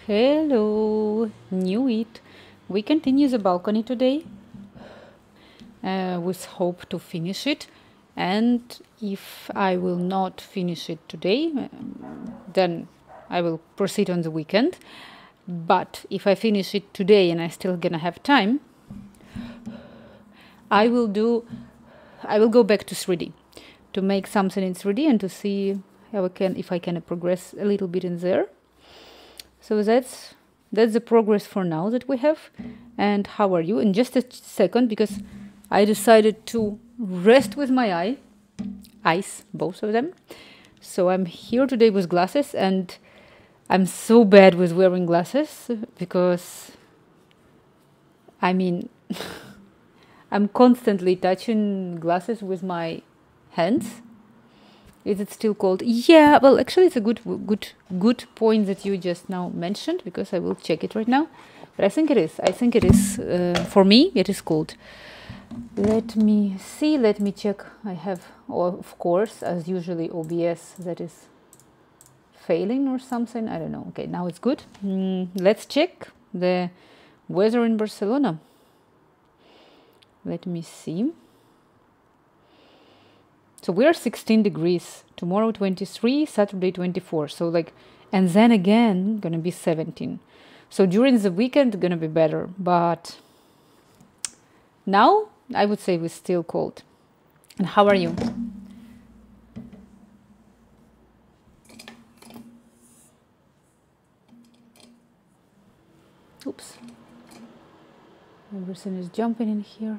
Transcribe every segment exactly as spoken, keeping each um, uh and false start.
Hello, knew it. We continue the balcony today uh, with hope to finish it. And if I will not finish it today, um, then I will proceed on the weekend. But if I finish it today and I still gonna have time, I will do. I will go back to three D to make something in three D and to see how I can, if I can progress a little bit in there. So that's that's the progress for now that we have. And how are you? In just a second, because I decided to rest with my eye, eyes, both of them. So I'm here today with glasses, and I'm so bad with wearing glasses because, I mean, I'm constantly touching glasses with my hands. Is it still cold? Yeah, well, actually, it's a good, good, good point that you just now mentioned, because I will check it right now. But I think it is. I think it is. Uh, for me, it is cold. Let me see. Let me check. I have, of course, as usually, O B S that is failing or something. I don't know. Okay, now it's good. Mm, let's check the weather in Barcelona. Let me see. So we are sixteen degrees, tomorrow twenty-three, Saturday twenty-four. So like, and then again, gonna be seventeen. So during the weekend, gonna be better. But now, I would say we're still cold. And how are you? Oops. Everything is jumping in here.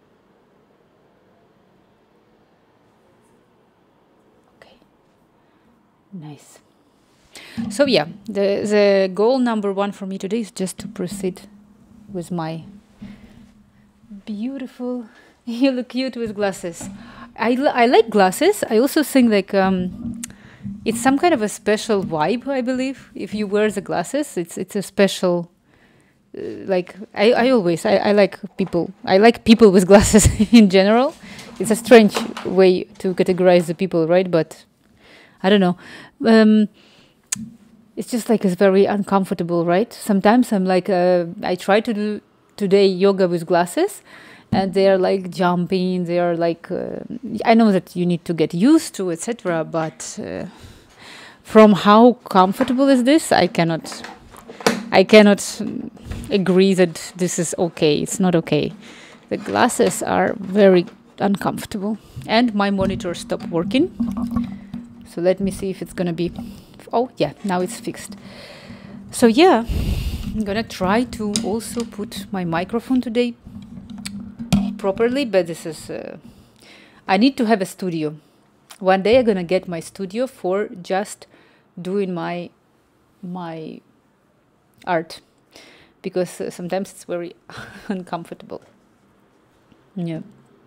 Nice. So yeah, the the goal number one for me today is just to proceed with my beautiful. You look cute with glasses. I, I like glasses. I also think like um, it's some kind of a special vibe. I believe if you wear the glasses, it's it's a special. Uh, like I, I always I, I like people. I like people with glasses in general. It's a strange way to categorize the people, right? But I don't know. Um, it's just like it's very uncomfortable, right? Sometimes I'm like, uh, I try to do today yoga with glasses, and they are like jumping. They are like, uh, I know that you need to get used to, et cetera. But uh, from how comfortable is this, I cannot, I cannot agree that this is okay. It's not okay. The glasses are very uncomfortable, and my monitor stopped working. So let me see if it's gonna be, oh yeah, now it's fixed. So yeah, I'm gonna try to also put my microphone today properly, but this is, uh, I need to have a studio. One day I'm gonna get my studio for just doing my, my art, because uh, sometimes it's very uncomfortable. Yeah.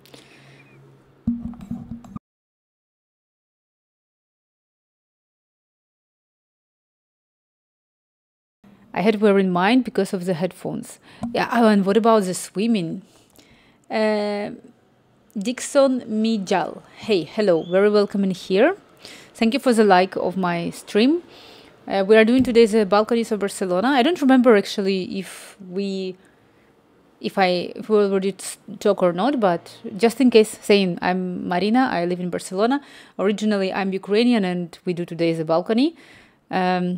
I had wear in mind because of the headphones. Yeah, oh, and what about the swimming? Uh, Dixon Mijal. Hey, hello, very welcome in here. Thank you for the like of my stream. Uh, we are doing today the balconies of Barcelona. I don't remember actually if we, if I if we already talk or not, but just in case, saying I'm Marina. I live in Barcelona. Originally, I'm Ukrainian, and we do today the balcony. Um,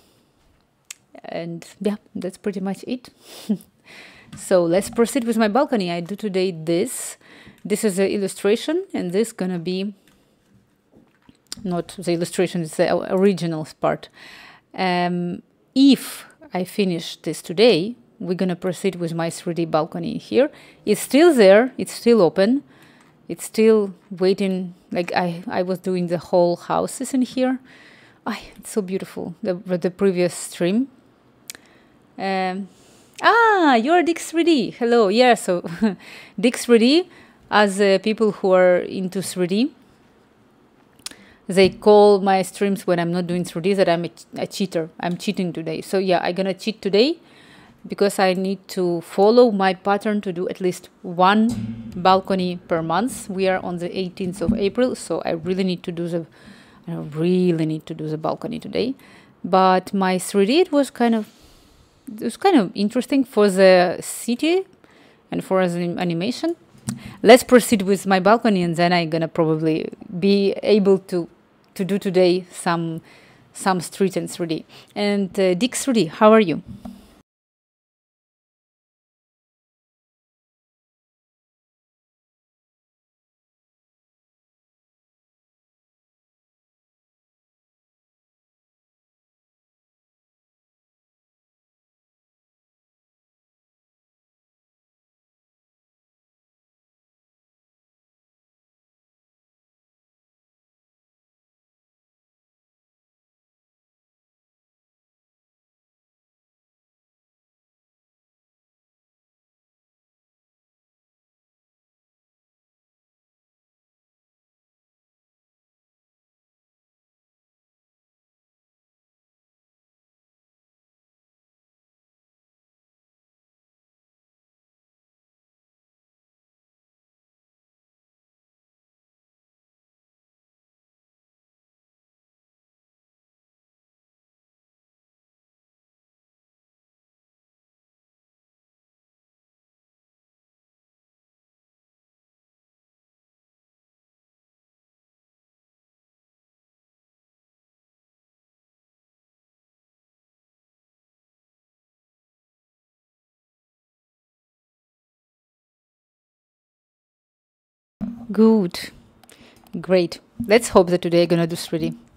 And yeah, that's pretty much it. So let's proceed with my balcony. I do today this. This is the illustration, and this gonna be not the illustration, it's the original part. Um, if I finish this today, we're gonna proceed with my three D balcony here. It's still there, it's still open. It's still waiting, like I, I was doing the whole houses in here. Oh, it's so beautiful, the, the previous stream. Um, ah, you're Dix three D. Hello. Yeah, so Dix three D, as uh, people who are into three D, they call my streams when I'm not doing three D that I'm a, a cheater. I'm cheating today. So yeah, I'm gonna cheat today because I need to follow my pattern to do at least one balcony per month. We are on the eighteenth of April, so I really need to do the, I really need to do the balcony today. But my three D, it was kind of it was kind of interesting for the city and for as an animation. Let's proceed with my balcony, and then I'm gonna probably be able to to do today some some street and three D. And uh, Dick three D, how are you? Good, great. Let's hope that today I'm gonna do three D.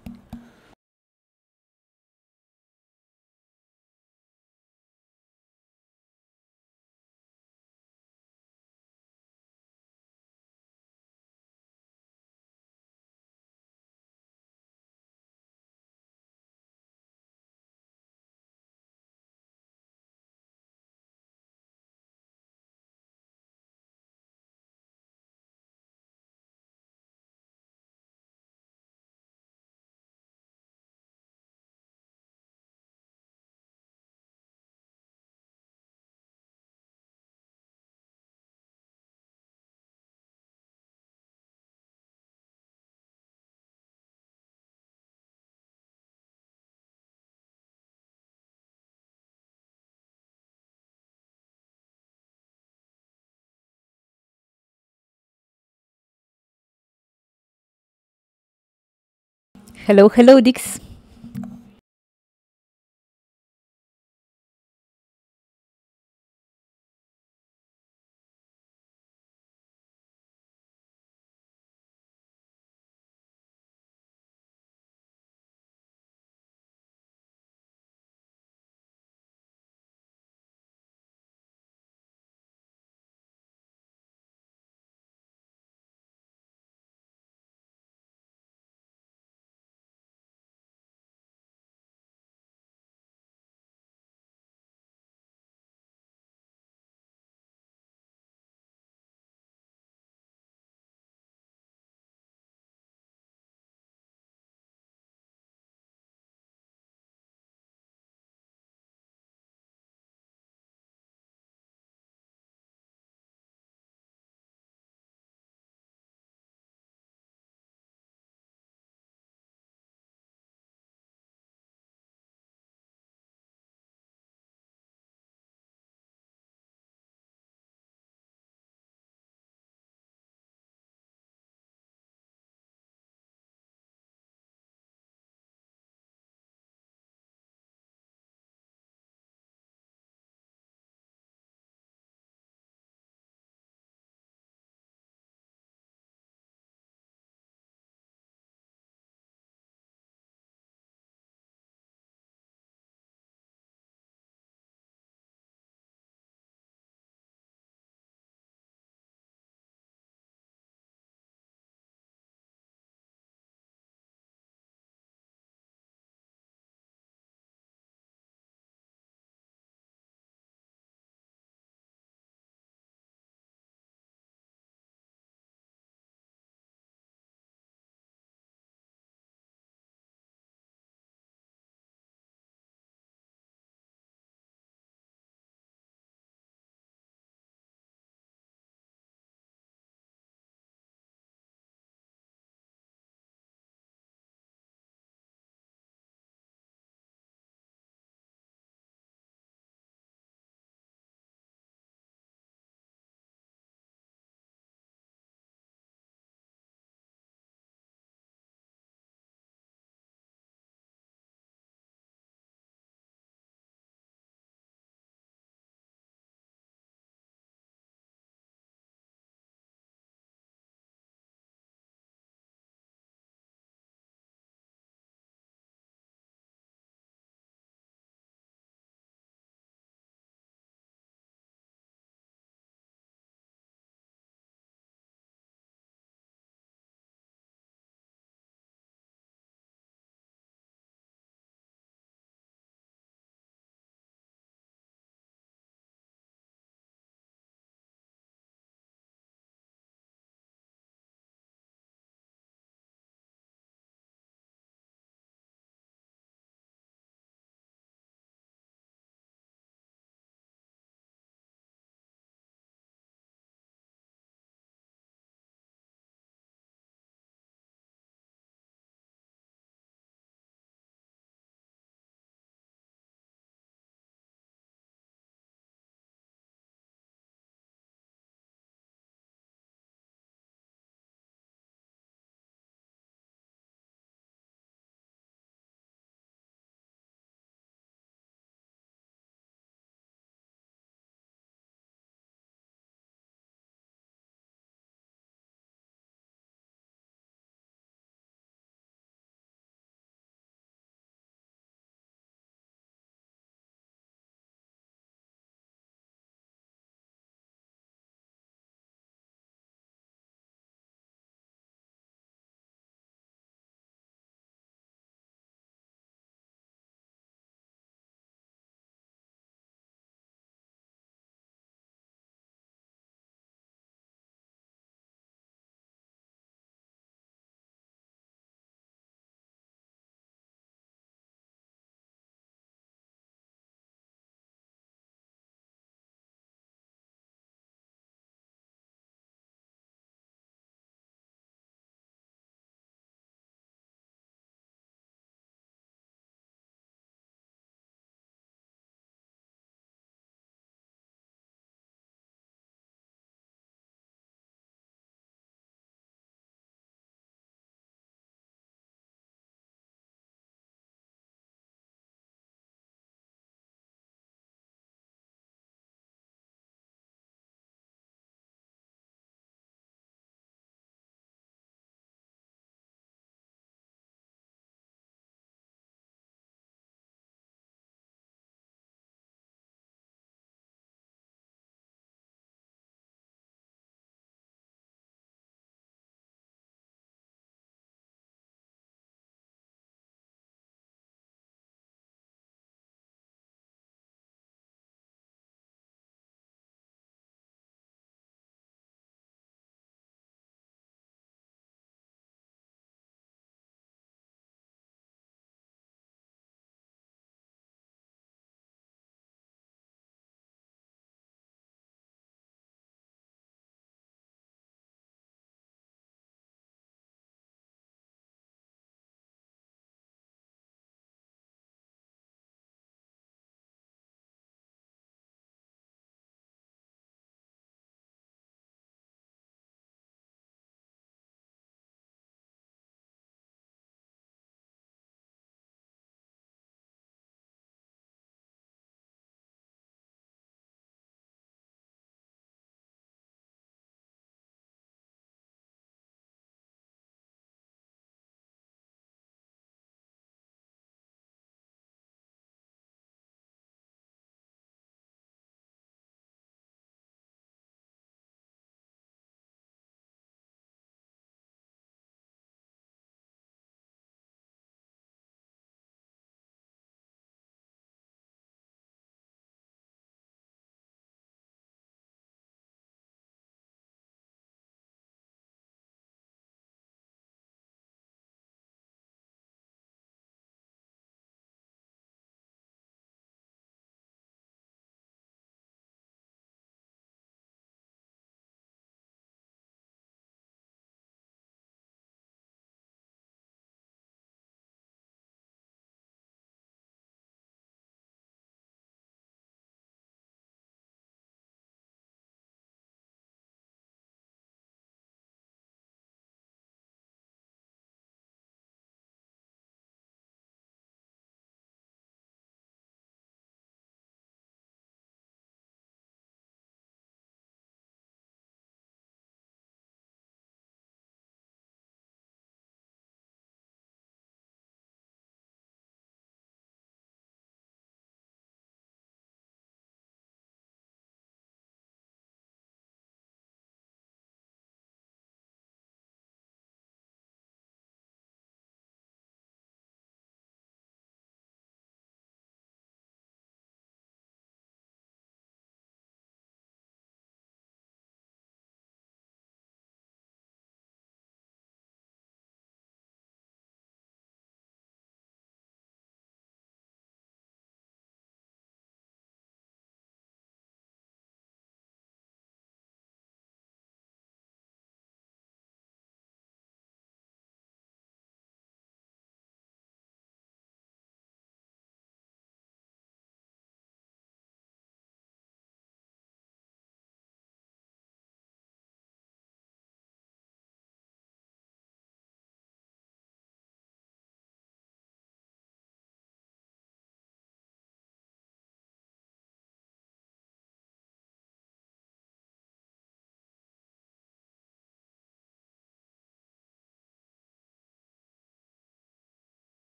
Hello, hello, Dix.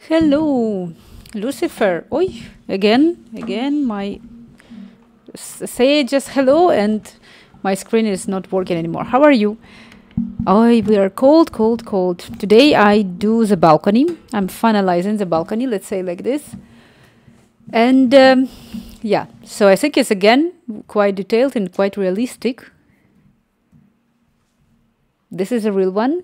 Hello, Lucifer. Oi, again, again, my say just hello, and my screen is not working anymore. How are you? Oh, we are cold, cold, cold. Today I do the balcony. I'm finalizing the balcony, let's say like this. And um, yeah, so I think it's again quite detailed and quite realistic. This is a real one.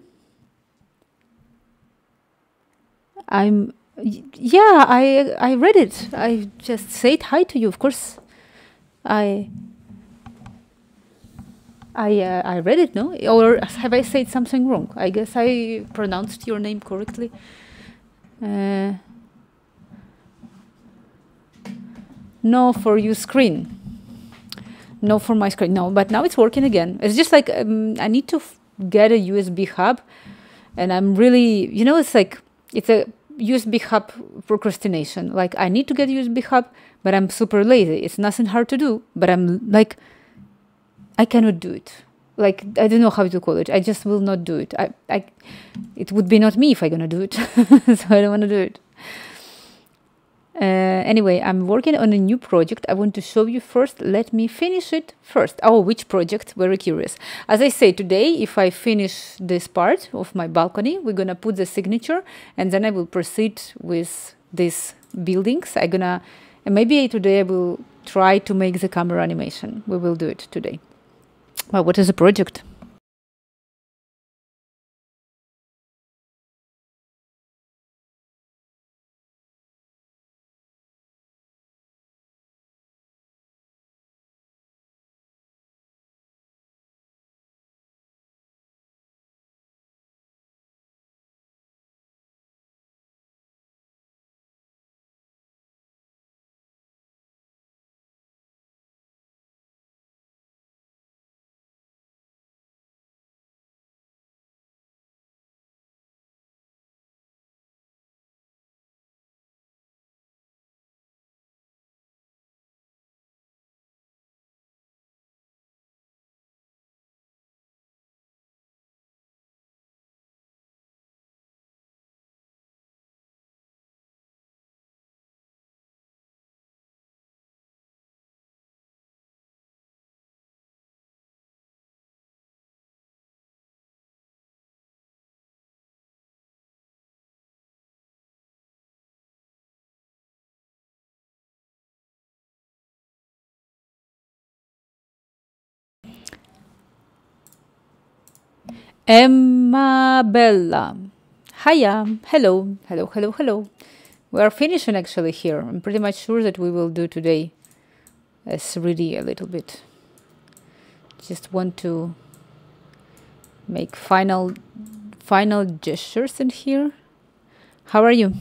I'm yeah, I I read it. I just said hi to you, of course. I I uh, I read it, no? Or have I said something wrong? I guess I pronounced your name correctly. Uh, no, for your screen. No, for my screen. No, but now it's working again. It's just like um, I need to f- get a U S B hub, and I'm really, you know, it's like it's a U S B hub procrastination. Like I need to get a U S B hub, but I'm super lazy. It's nothing hard to do, but I'm like I cannot do it. Like I don't know how to call it. I just will not do it. I, I it would be not me if I'm gonna do it. So I don't want to do it. Uh, anyway, I'm working on a new project. I want to show you first. Let me finish it first. Oh, which project? Very curious. As I say, today, if I finish this part of my balcony, we're gonna put the signature, and then I will proceed with these buildings. I'm gonna, and maybe today I will try to make the camera animation. We will do it today. Well, what is the project? Emma Bella. Hiya. Hello. Hello, hello, hello. We are finishing actually here. I'm pretty much sure that we will do today a three D a little bit. Just want to make final final gestures in here. How are you?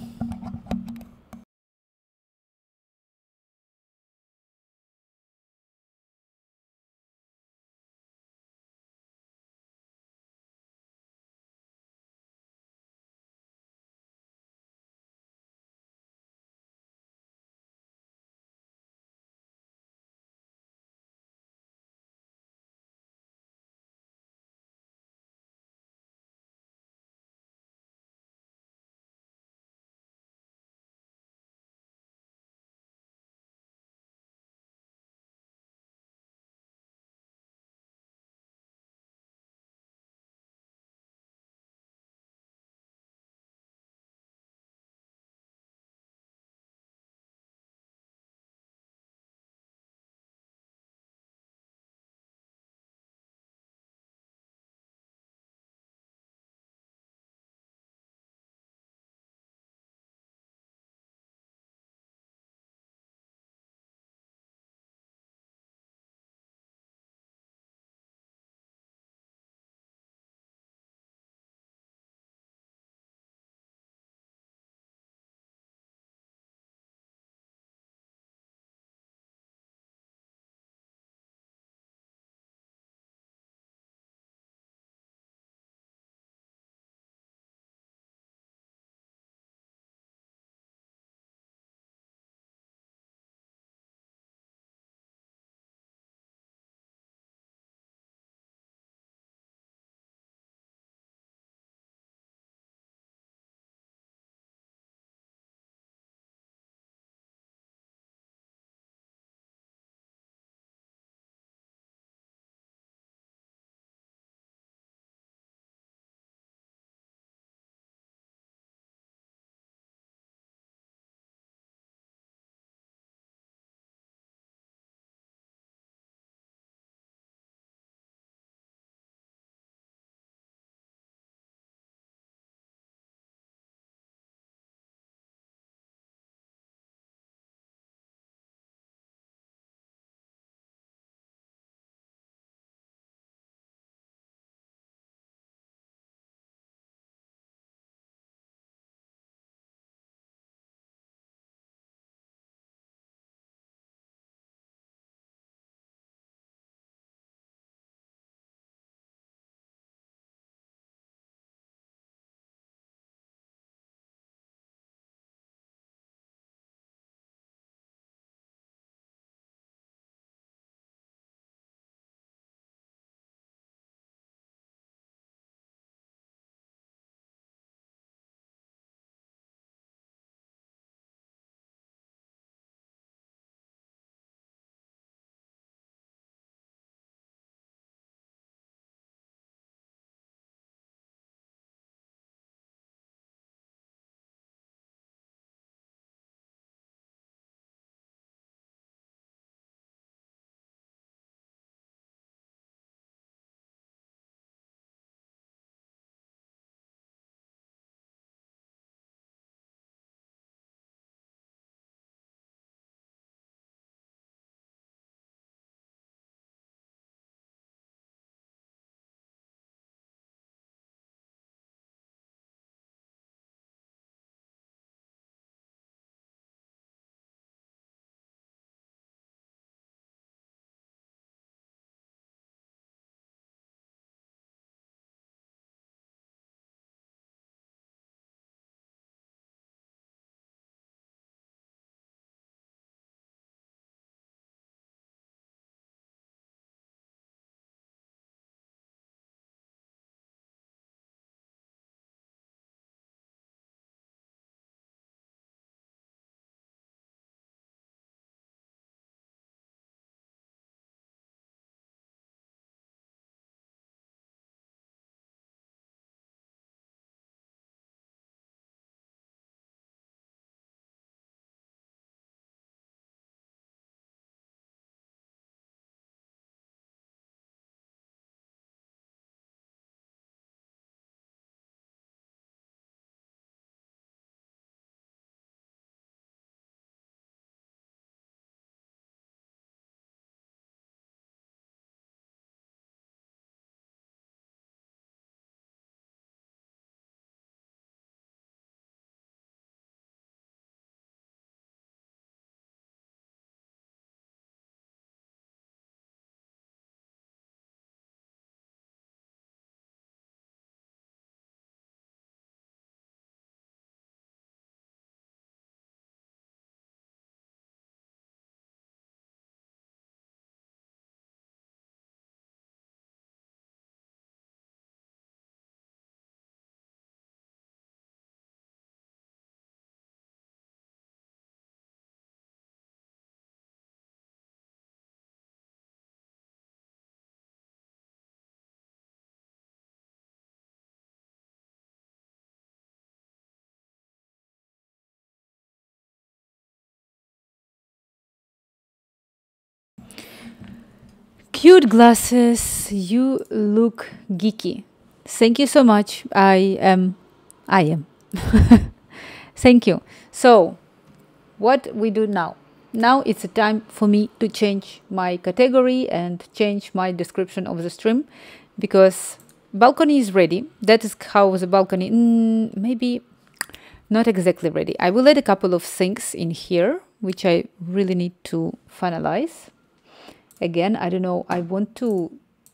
Cute glasses, you look geeky. Thank you so much. I am, I am. Thank you. So, what we do now? Now it's a time for me to change my category and change my description of the stream, because balcony is ready. That is how the balcony, mm, maybe not exactly ready. I will add a couple of things in here, which I really need to finalize. Again, I don't know, I want to,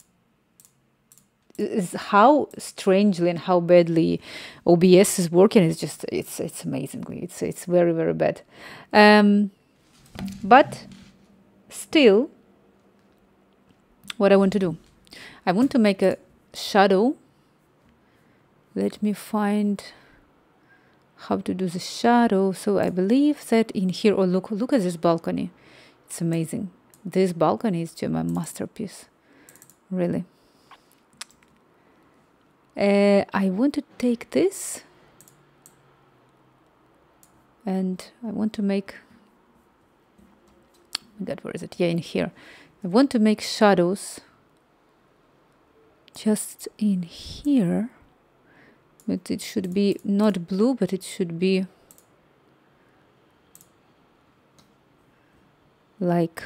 is how strangely and how badly O B S is working is just, it's it's amazingly, it's it's very, very bad. Um, but still, what I want to do, I want to make a shadow. Let me find how to do the shadow. So I believe that in here, oh look, look at this balcony. It's amazing. This balcony is just my masterpiece, really. Uh, I want to take this and I want to make, oh God, where is it? Yeah, in here. I want to make shadows just in here, but it should be not blue, but it should be like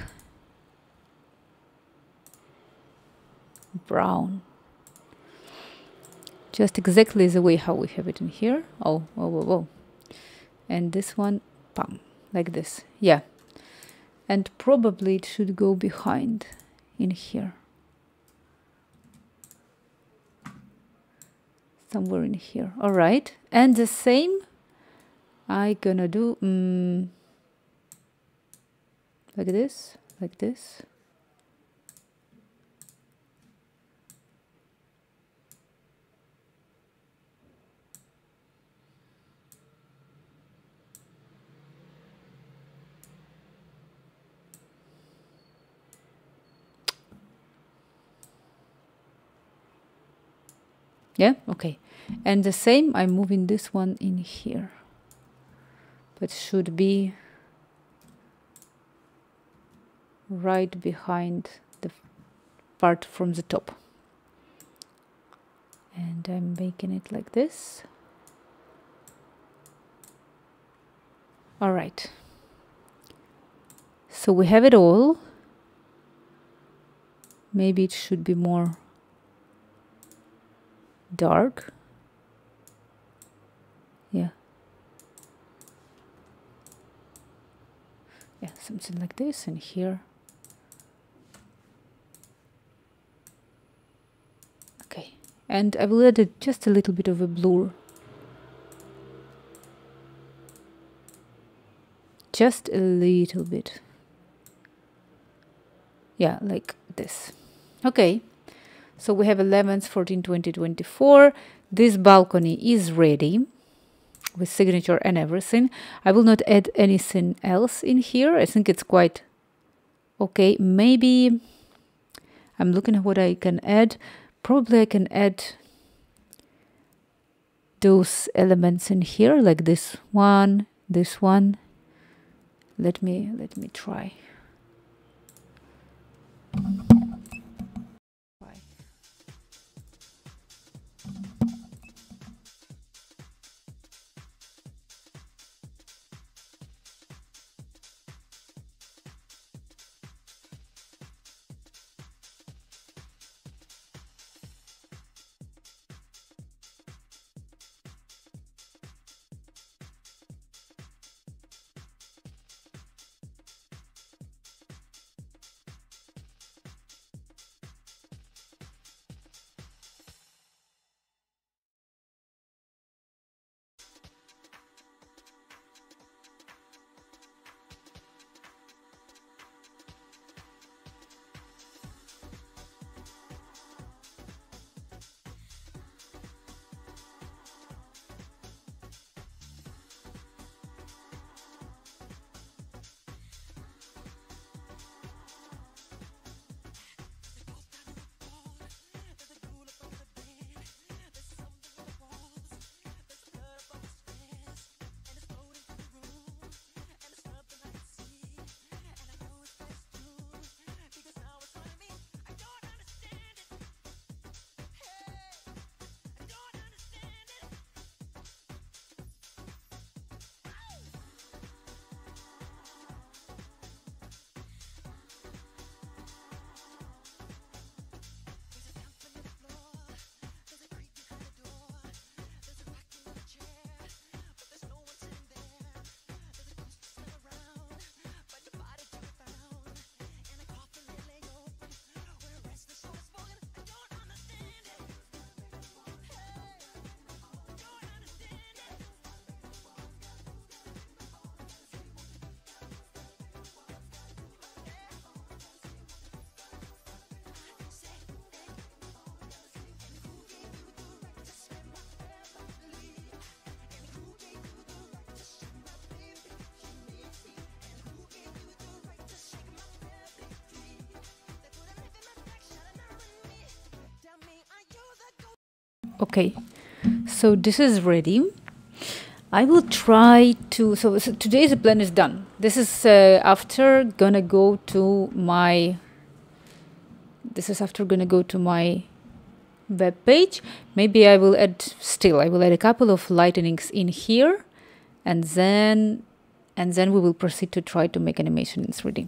brown, just exactly the way how we have it in here. Oh, oh, oh, oh. And this one, bam, like this. Yeah. And probably it should go behind in here. Somewhere in here. All right. And the same I gonna do um, like this, like this. Yeah, okay. And the same, I'm moving this one in here. But should be right behind the part from the top. And I'm making it like this. All right. So we have it all. Maybe it should be more dark. Yeah. Yeah, something like this, and here. Okay. And I will add a, just a little bit of a blur. Just a little bit. Yeah, like this. Okay. So we have eleventh, fourteenth, twentieth, twenty-four. This balcony is ready with signature and everything. I will not add anything else in here. I think it's quite okay. Maybe I'm looking at what I can add. Probably I can add those elements in here, like this one, this one. Let me let me try. Okay, so this is ready. I will try to, so, so today's plan is done. This is uh, after gonna go to my, this is after gonna go to my web page. Maybe I will add, still, I will add a couple of lightnings in here, and then, and then we will proceed to try to make animation in three D.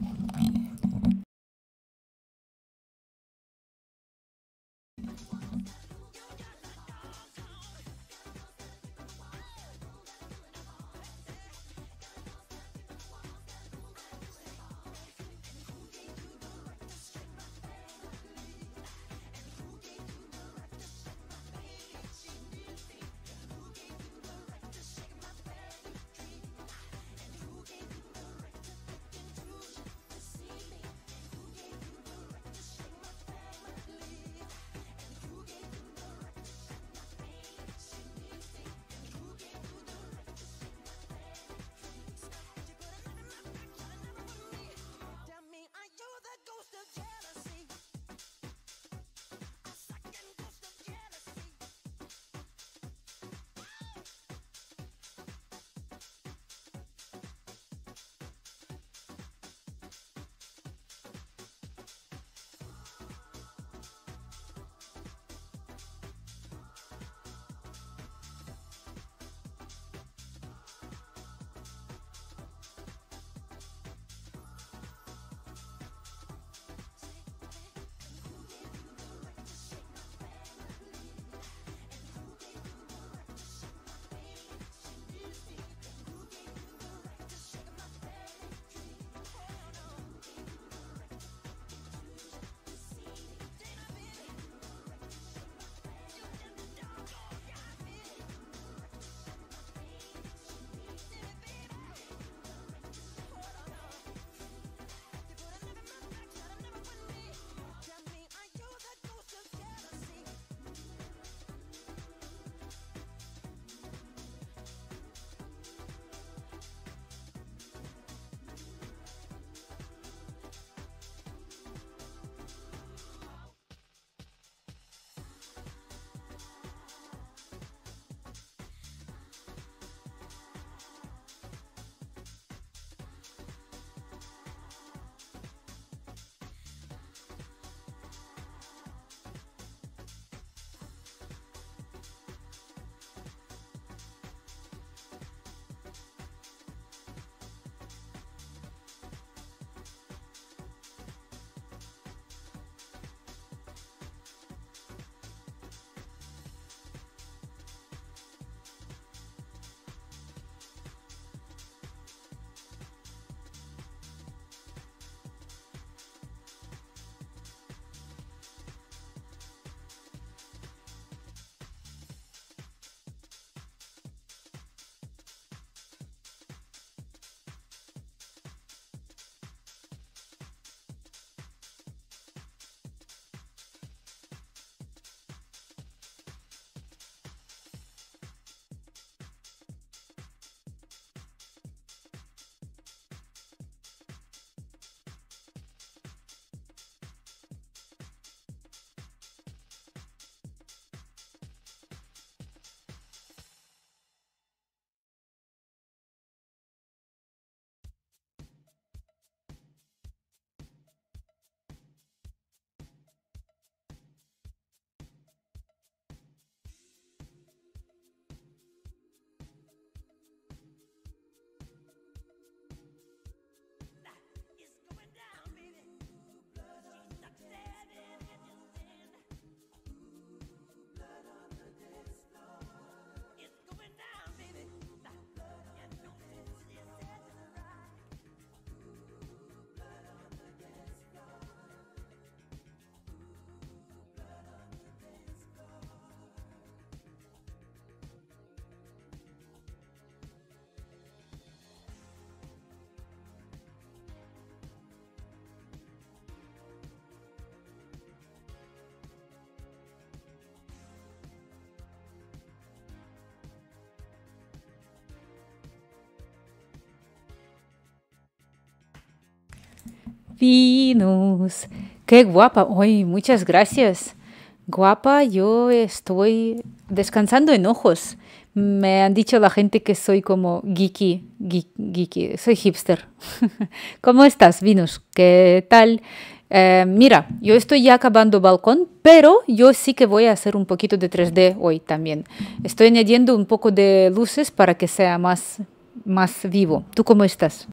Venus. Qué guapa. Ay, muchas gracias. Guapa, yo estoy descansando en ojos. Me han dicho la gente que soy como geeky, geek- geeky, soy hipster. ¿Cómo estás, Venus? ¿Qué tal? Eh, mira, yo estoy ya acabando balcón, pero yo sí que voy a hacer un poquito de tres D hoy también. Estoy añadiendo un poco de luces para que sea más, más vivo. ¿Tú cómo estás?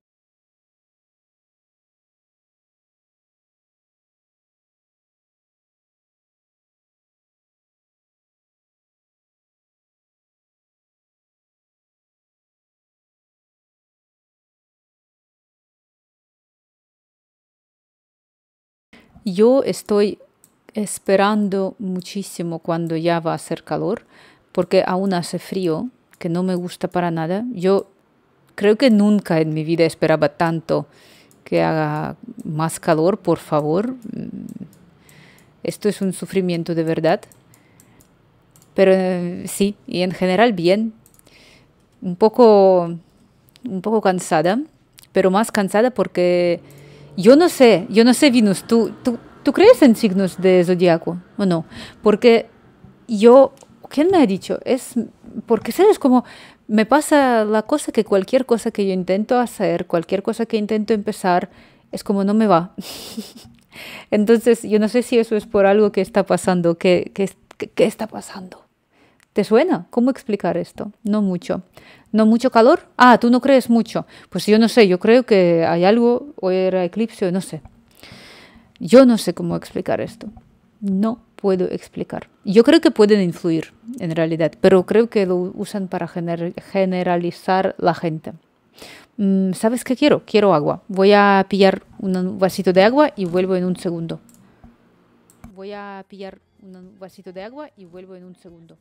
Yo estoy esperando muchísimo cuando ya va a hacer calor, porque aún hace frío, que no me gusta para nada. Yo creo que nunca en mi vida esperaba tanto que haga más calor, por favor. Mm, Esto es un sufrimiento de verdad. Pero eh, sí, y en general bien. Un poco, un poco cansada, pero más cansada porque yo no sé, yo no sé, Venus, ¿tú, tú, tú crees en signos de zodiaco o no? Porque yo, ¿quién me ha dicho? Es porque, ¿sabes? Como me pasa la cosa que cualquier cosa que yo intento hacer, cualquier cosa que intento empezar, es como no me va. Entonces, yo no sé si eso es por algo que está pasando, ¿qué, qué, qué, qué está pasando? ¿Te suena? ¿Cómo explicar esto? No mucho. ¿No mucho calor? Ah, tú no crees mucho. Pues yo no sé, yo creo que hay algo, o era eclipse, no sé. Yo no sé cómo explicar esto. No puedo explicar. Yo creo que pueden influir, en realidad, pero creo que lo usan para gener- generalizar la gente. Mm, ¿Sabes qué quiero? Quiero agua. Voy a pillar un vasito de agua y vuelvo en un segundo. Voy a pillar un vasito de agua y vuelvo en un segundo.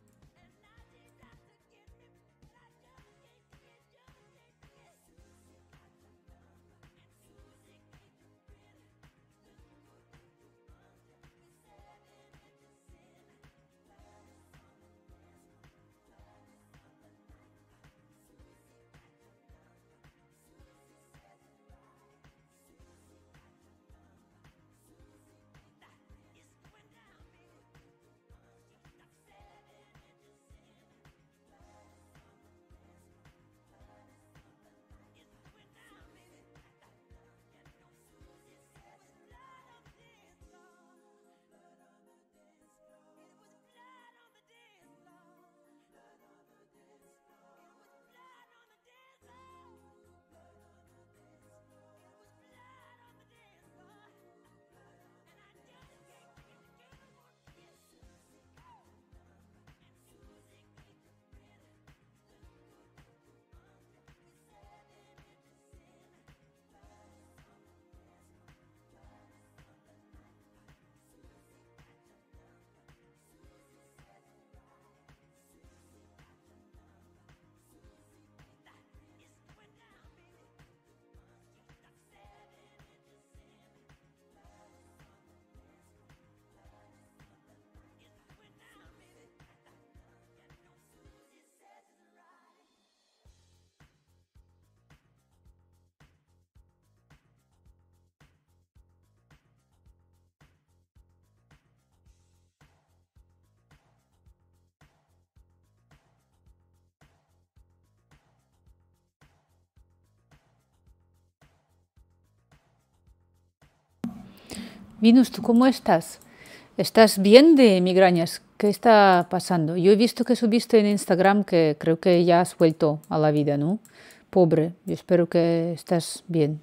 Venus, ¿tú cómo estás? ¿Estás bien de migrañas? ¿Qué está pasando? Yo he visto que subiste en Instagram que creo que ya has vuelto a la vida, ¿no? Pobre, yo espero que estás bien.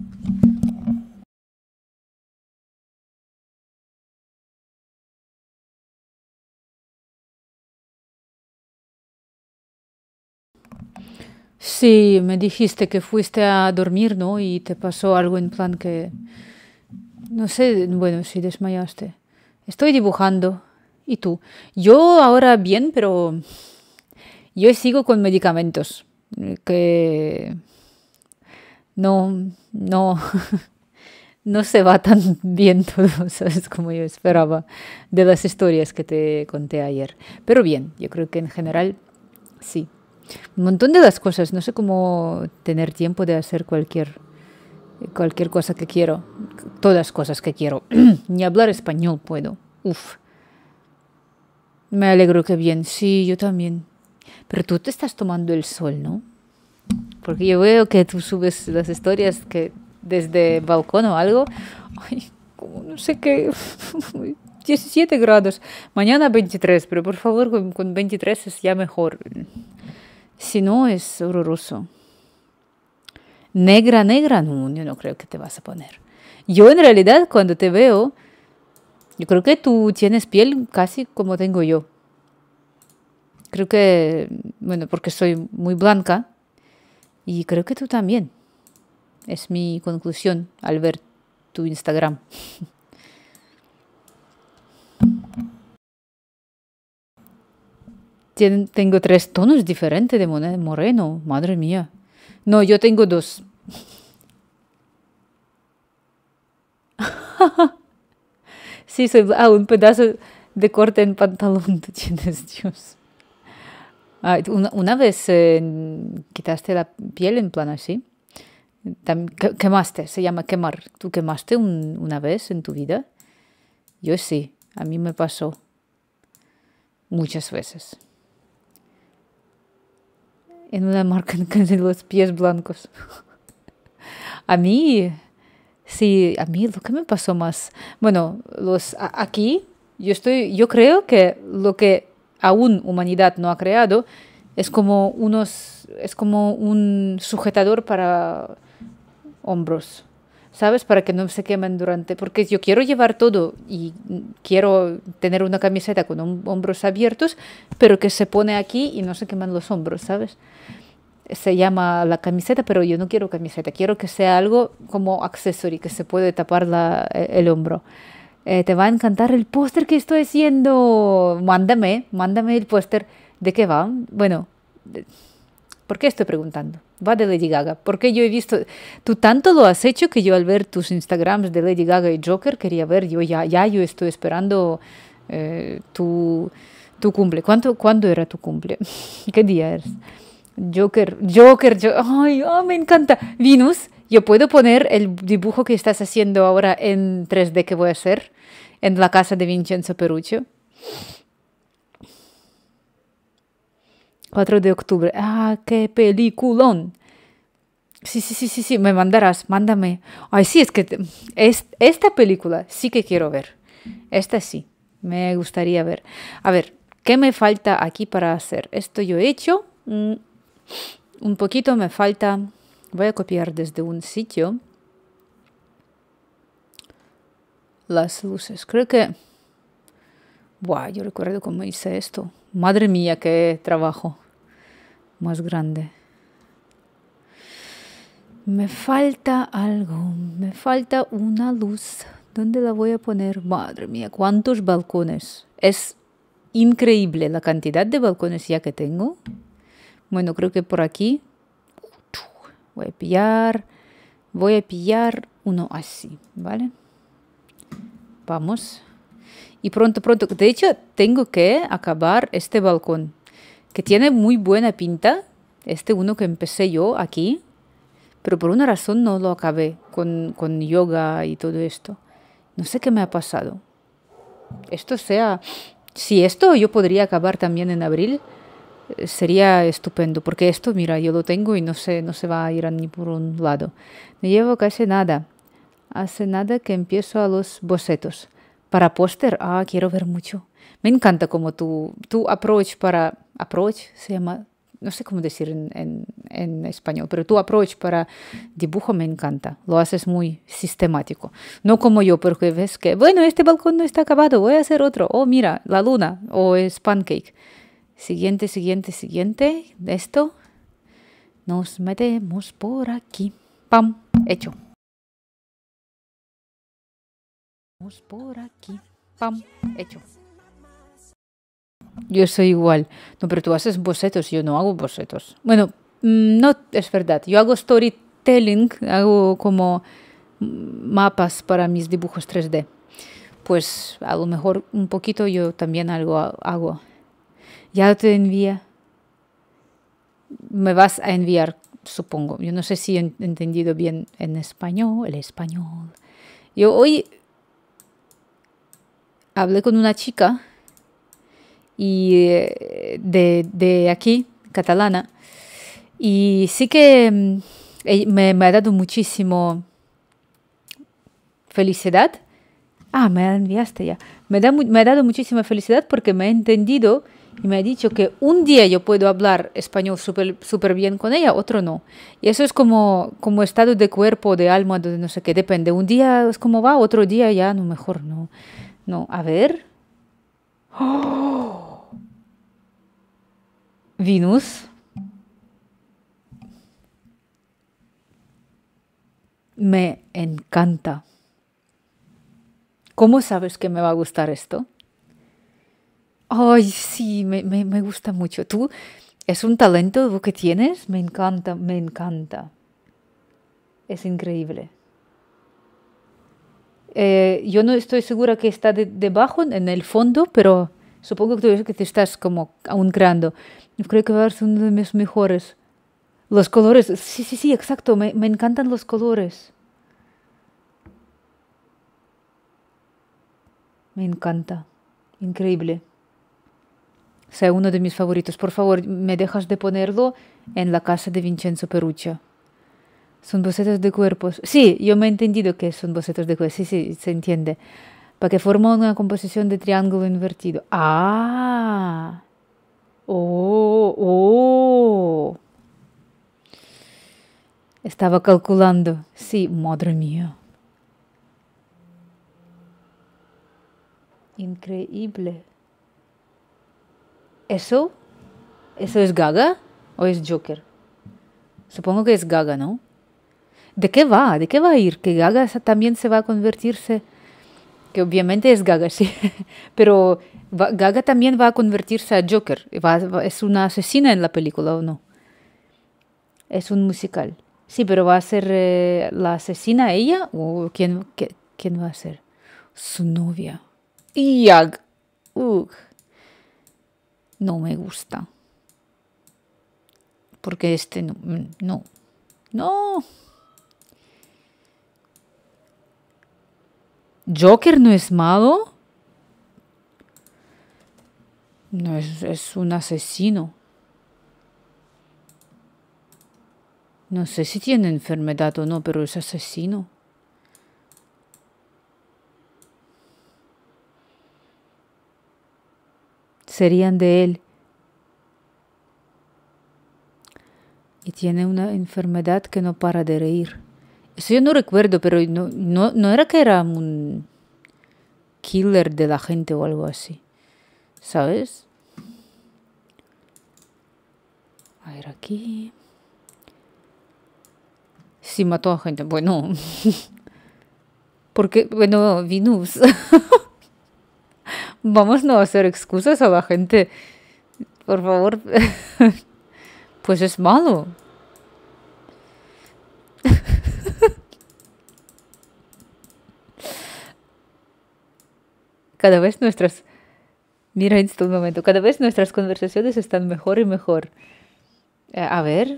Sí, me dijiste que fuiste a dormir, ¿no? Y te pasó algo en plan que, no sé, bueno, si desmayaste. Estoy dibujando. ¿Y tú? Yo ahora bien, pero yo sigo con medicamentos eh, que no, no, no se va tan bien todo, ¿sabes? Como yo esperaba de las historias que te conté ayer. Pero bien, yo creo que en general sí. Un montón de las cosas, no sé cómo tener tiempo de hacer cualquier, cualquier cosa que quiero. Todas cosas que quiero. Ni hablar español puedo. Uf. Me alegro que bien. Sí, yo también. Pero tú te estás tomando el sol, ¿no? Porque yo veo que tú subes las historias que desde balcón o algo. Ay, como no sé qué. diecisiete grados. Mañana veintitrés, pero por favor, con, con veintitrés es ya mejor. Si no, es horroroso. Negra, negra, no, yo no creo que te vas a poner. Yo en realidad cuando te veo, yo creo que tú tienes piel casi como tengo yo. Creo que, bueno, porque soy muy blanca y creo que tú también. Es mi conclusión al ver tu Instagram. Tien- tengo tres tonos diferentes de mone- moreno, madre mía. No, yo tengo dos. Sí, soy bla- ah, un pedazo de corte en pantalón tú tienes, Dios. Ah, una, una vez eh, quitaste la piel en plan así. Tam- que- quemaste, se llama quemar. ¿Tú quemaste un- una vez en tu vida? Yo sí, a mí me pasó muchas veces. En una marca de los pies blancos. A mí, sí, a mí lo que me pasó más. Bueno, los a- aquí yo estoy, yo creo que lo que aún humanidad no ha creado es como unos, es como un sujetador para hombros, ¿sabes? Para que no se quemen durante, porque yo quiero llevar todo y quiero tener una camiseta con hom- hombros abiertos, pero que se pone aquí y no se queman los hombros, ¿sabes? Se llama la camiseta, pero yo no quiero camiseta, quiero que sea algo como accesorio, que se puede tapar la, eh, el hombro. Eh, te va a encantar el póster que estoy haciendo. Mándame, mándame el póster. ¿De qué va? Bueno, de- ¿por qué estoy preguntando? Va de Lady Gaga. Porque yo he visto, tú tanto lo has hecho que yo al ver tus Instagrams de Lady Gaga y Joker quería ver, yo ya, ya yo estoy esperando eh, tu, tu cumple. ¿Cuánto, ¿Cuándo era tu cumple? ¿Qué día es? Joker, Joker, yo, ay, oh, me encanta. Venus, yo puedo poner el dibujo que estás haciendo ahora en tres D que voy a hacer en la casa de Vincenzo Peruccio. cuatro de octubre. Ah, qué peliculón. Sí, sí, sí, sí, sí, me mandarás, mándame. Ay, sí, es que te- es, esta película sí que quiero ver. Esta sí, me gustaría ver. A ver, ¿qué me falta aquí para hacer? Esto yo he hecho. mm, un poquito me falta. Voy a copiar desde un sitio las luces. Creo que... Buah, yo recuerdo cómo hice esto. Madre mía, qué trabajo más grande. Me falta algo. Me falta una luz. ¿Dónde la voy a poner? Madre mía, cuántos balcones. Es increíble la cantidad de balcones ya que tengo. Bueno, creo que por aquí voy a pillar. Voy a pillar uno así, ¿vale? Vamos. Y pronto, pronto. De hecho, tengo que acabar este balcón, que tiene muy buena pinta. Este uno que empecé yo aquí, pero por una razón no lo acabé con, con yoga y todo esto. No sé qué me ha pasado. Esto sea... Si esto yo podría acabar también en abril, eh, sería estupendo, porque esto, mira, yo lo tengo y no se, no se va a ir a ni por un lado. No llevo casi nada. Hace nada que empiezo a los bocetos. Para póster, ah, quiero ver mucho. Me encanta como tu, tu approach para... Approach se llama... No sé cómo decir en, en, en español, pero tu approach para dibujo me encanta. Lo haces muy sistemático. No como yo, porque ves que, bueno, este balcón no está acabado, voy a hacer otro. Oh, mira, la luna, o es pancake. Siguiente, siguiente, siguiente. Esto. Nos metemos por aquí. Pam, hecho. Vamos por aquí. Pam, hecho. Yo soy igual. No, pero tú haces bocetos, yo no hago bocetos. Bueno, mm, no es verdad. Yo hago storytelling, hago como mm, mapas para mis dibujos tres D. Pues a lo mejor un poquito yo también algo ha- hago. Ya te envía. Me vas a enviar, supongo. Yo no sé si he en- entendido bien en español, el español. Yo hoy hablé con una chica y eh, de, de aquí, catalana. Y sí que mm, eh, me, me ha dado muchísimo felicidad. Ah, me la enviaste ya. Me, da, mu- me ha dado muchísima felicidad porque me ha entendido y me ha dicho que un día yo puedo hablar español súper súper bien con ella, otro no. Y eso es como, como estado de cuerpo, de alma, de no sé qué, depende. Un día es como va, otro día ya, no, mejor no. No, a ver. Venus, me encanta. ¿Cómo sabes que me va a gustar esto? Ay, sí, me, me, me gusta mucho. ¿Tú es un talento lo que tienes? Me encanta, me encanta. Es increíble. Eh, yo no estoy segura que está de- debajo, en el fondo, pero supongo que tú que te estás como aún creando. Yo creo que va a ser uno de mis mejores. Los colores, sí, sí, sí, exacto. Me, me encantan los colores. Me encanta. Increíble. O sea, uno de mis favoritos. Por favor, me dejas de ponerlo en la casa de Vincenzo Peruccia. Son bocetos de cuerpos. Sí, yo me he entendido que son bocetos de cuerpos. Sí, sí, se entiende. Para que forma una composición de triángulo invertido. Ah. Oh, oh. Estaba calculando. Sí, madre mía. Increíble. ¿Eso? ¿Eso es Gaga o es Joker? Supongo que es Gaga, ¿no? ¿De qué va? ¿De qué va a ir? Que Gaga sa- también se va a convertirse. Que obviamente es Gaga, sí. Pero va- Gaga también va a convertirse a Joker. Va- va- es una asesina en la película, ¿o no? Es un musical. Sí, pero ¿va a ser eh, la asesina ella? ¿O quién, qué- quién va a ser? Su novia. Yag. Ugh, no me gusta. Porque este no. mm, No. No. Joker no es malo. No es, es un asesino. No sé si tiene enfermedad o no, pero es asesino. Serían de él. Y tiene una enfermedad que no para de reír. Eso yo no recuerdo, pero no, no, no era que era un killer de la gente o algo así. ¿Sabes? A ver, aquí. Sí, mató a gente. Bueno, porque, bueno, Venus. Vamos no a hacer excusas a la gente. Por favor. Pues es malo. Cada vez nuestras. Mira esto un momento. Cada vez nuestras conversaciones están mejor y mejor. Eh, a ver.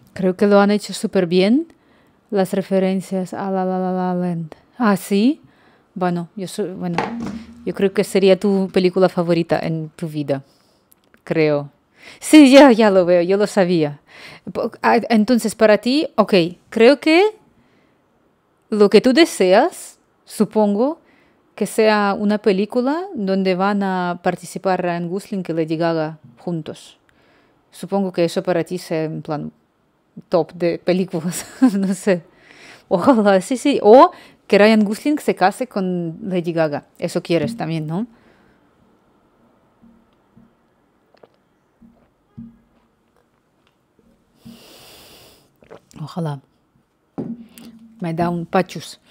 Creo que lo han hecho súper bien. Las referencias a La La La La Land. Ah, sí. Bueno, yo soy, bueno, yo creo que sería tu película favorita en tu vida. Creo. Sí, ya, ya lo veo, yo lo sabía. Po- ah, Entonces, para ti, ok, creo que lo que tú deseas, supongo, que sea una película donde van a participar Ryan Gosling y Lady Gaga juntos. Supongo que eso para ti sea en plan top de películas, no sé. Ojalá, sí, sí. O que Ryan Gosling se case con Lady Gaga. Eso quieres también, ¿no? Ojalá. Me da un pachus.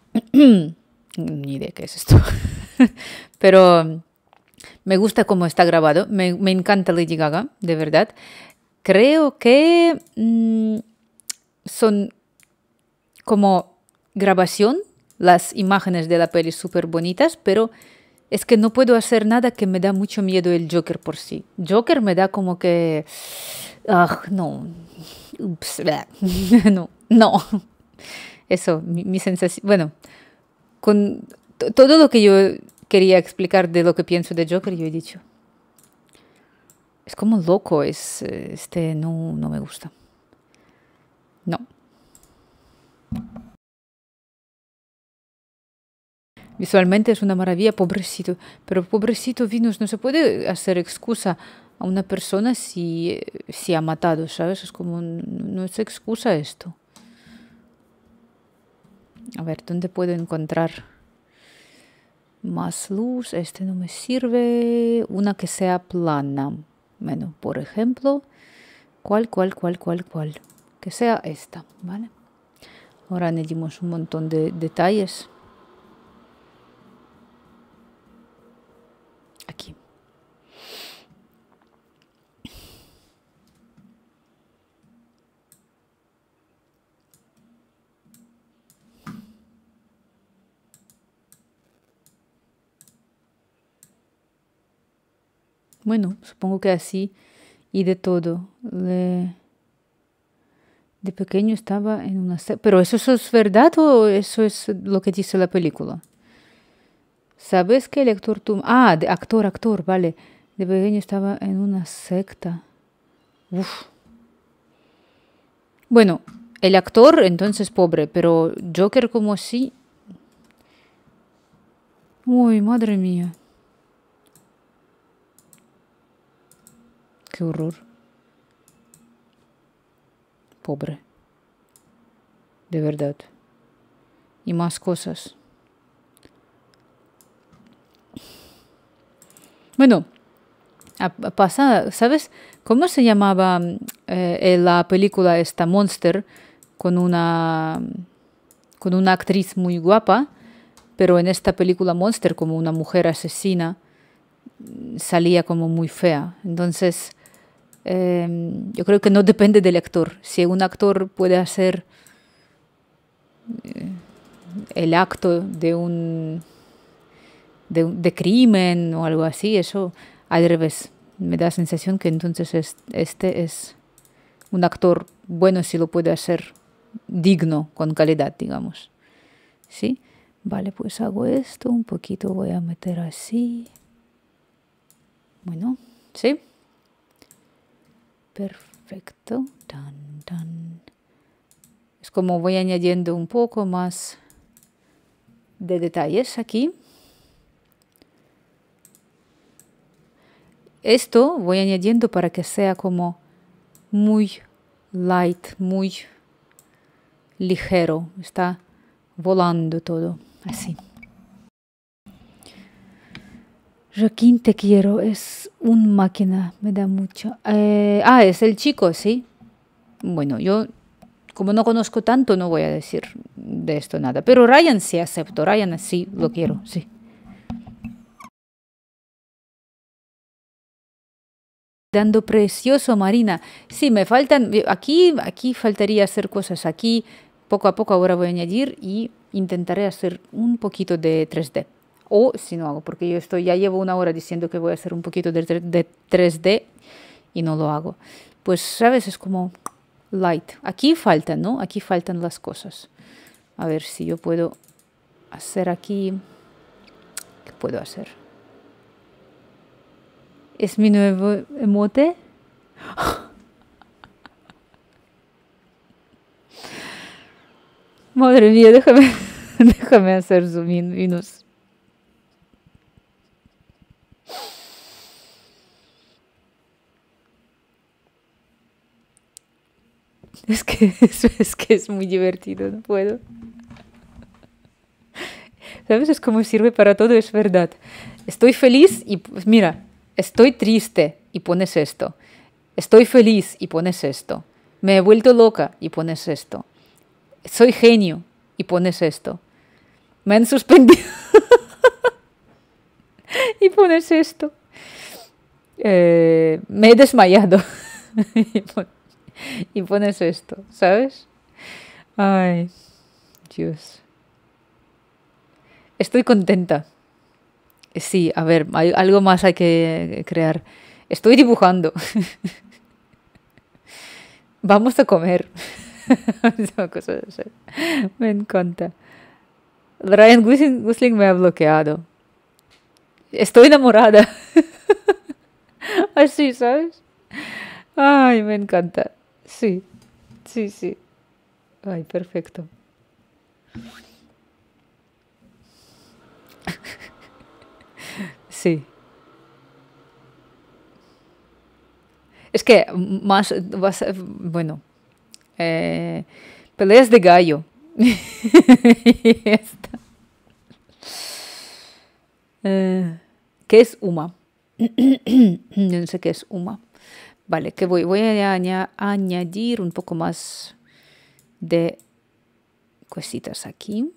Ni idea qué es esto. Pero um, me gusta cómo está grabado. Me, me encanta Lady Gaga, de verdad. Creo que mm, son como grabación, las imágenes de la peli súper bonitas, pero es que no puedo hacer nada que me da mucho miedo el Joker por sí. Joker me da como que... Ah, no. Ups, bleh. No, no. Eso, mi, mi sensación... Bueno, con to- todo lo que yo quería explicar de lo que pienso de Joker, yo he dicho. Es como loco, es... eh, Este no, no me gusta. No. Visualmente es una maravilla, pobrecito. Pero pobrecito Venus, no se puede hacer excusa a una persona si, eh, si ha matado, ¿sabes? Es como, n- no es excusa esto. A ver, ¿dónde puedo encontrar más luz? Este no me sirve. Una que sea plana. Bueno, por ejemplo, ¿cuál, cuál, cuál, cuál, cuál? Que sea esta, ¿vale? Ahora añadimos un montón de detalles. Aquí. Bueno, supongo que así y de todo. Le- De pequeño estaba en una... se- Pero ¿eso, eso es verdad o eso es lo que dice la película? ¿Sabes que el actor... tu- Ah, de actor, actor, vale. De pequeño estaba en una secta. Uf. Bueno, el actor entonces pobre, pero Joker como así... Uy, madre mía. Qué horror. Pobre, de verdad. Y más cosas. Bueno, a- a- pasa, ¿sabes cómo se llamaba mm, eh, en la película esta Monster con una con una actriz muy guapa, pero en esta película Monster como una mujer asesina mm, salía como muy fea. Entonces, eh, yo creo que no depende del actor. Si un actor puede hacer el acto de un de, un- de crimen o algo así, eso al revés. Me da la sensación que entonces es- este es un actor bueno si lo puede hacer digno, con calidad, digamos. ¿Sí? Vale, pues hago esto, un poquito voy a meter así. Bueno, ¿sí? Perfecto. Tan, tan. Es como voy añadiendo un poco más de detalles aquí. Esto voy añadiendo para que sea como muy light, muy ligero. Está volando todo, así. Joaquín, te quiero, es un máquina, me da mucho. Eh, ah, es el chico, sí. Bueno, yo como no conozco tanto, no voy a decir de esto nada. Pero Ryan sí acepto, Ryan sí lo quiero, sí. Dando precioso, Marina. Sí, me faltan, aquí, aquí faltaría hacer cosas. Aquí poco a poco ahora voy a añadir y intentaré hacer un poquito de tres D. O si no hago, porque yo estoy, ya llevo una hora diciendo que voy a hacer un poquito de, tre- de tres D y no lo hago. Pues, ¿sabes? Es como light. Aquí faltan, ¿no? Aquí faltan las cosas. A ver si yo puedo hacer aquí. ¿Qué puedo hacer? ¿Es mi nuevo emote? Madre mía, déjame, déjame hacer zoom in, Venus. Es que es, es que es muy divertido, no puedo. ¿Sabes? Es como sirve para todo, es verdad. Estoy feliz y pues mira, estoy triste y pones esto. Estoy feliz y pones esto. Me he vuelto loca y pones esto. Soy genio y pones esto. Me han suspendido y pones esto. Eh, me he desmayado y, pon y pones esto, ¿sabes? Ay, Dios. Estoy contenta. Sí, a ver, hay, algo más hay que crear. Estoy dibujando. Vamos a comer. Me encanta. Ryan Gosling, Gosling me ha bloqueado. Estoy enamorada. Así, ¿sabes? Ay, me encanta. Sí, sí, sí. Ay, perfecto. Sí. Es que más, vas a- bueno, eh, peleas de gallo. Y ya está. Eh, ¿qué es Uma? Yo no sé qué es Uma. Vale, que voy, voy a aña- añadir un poco más de cositas aquí.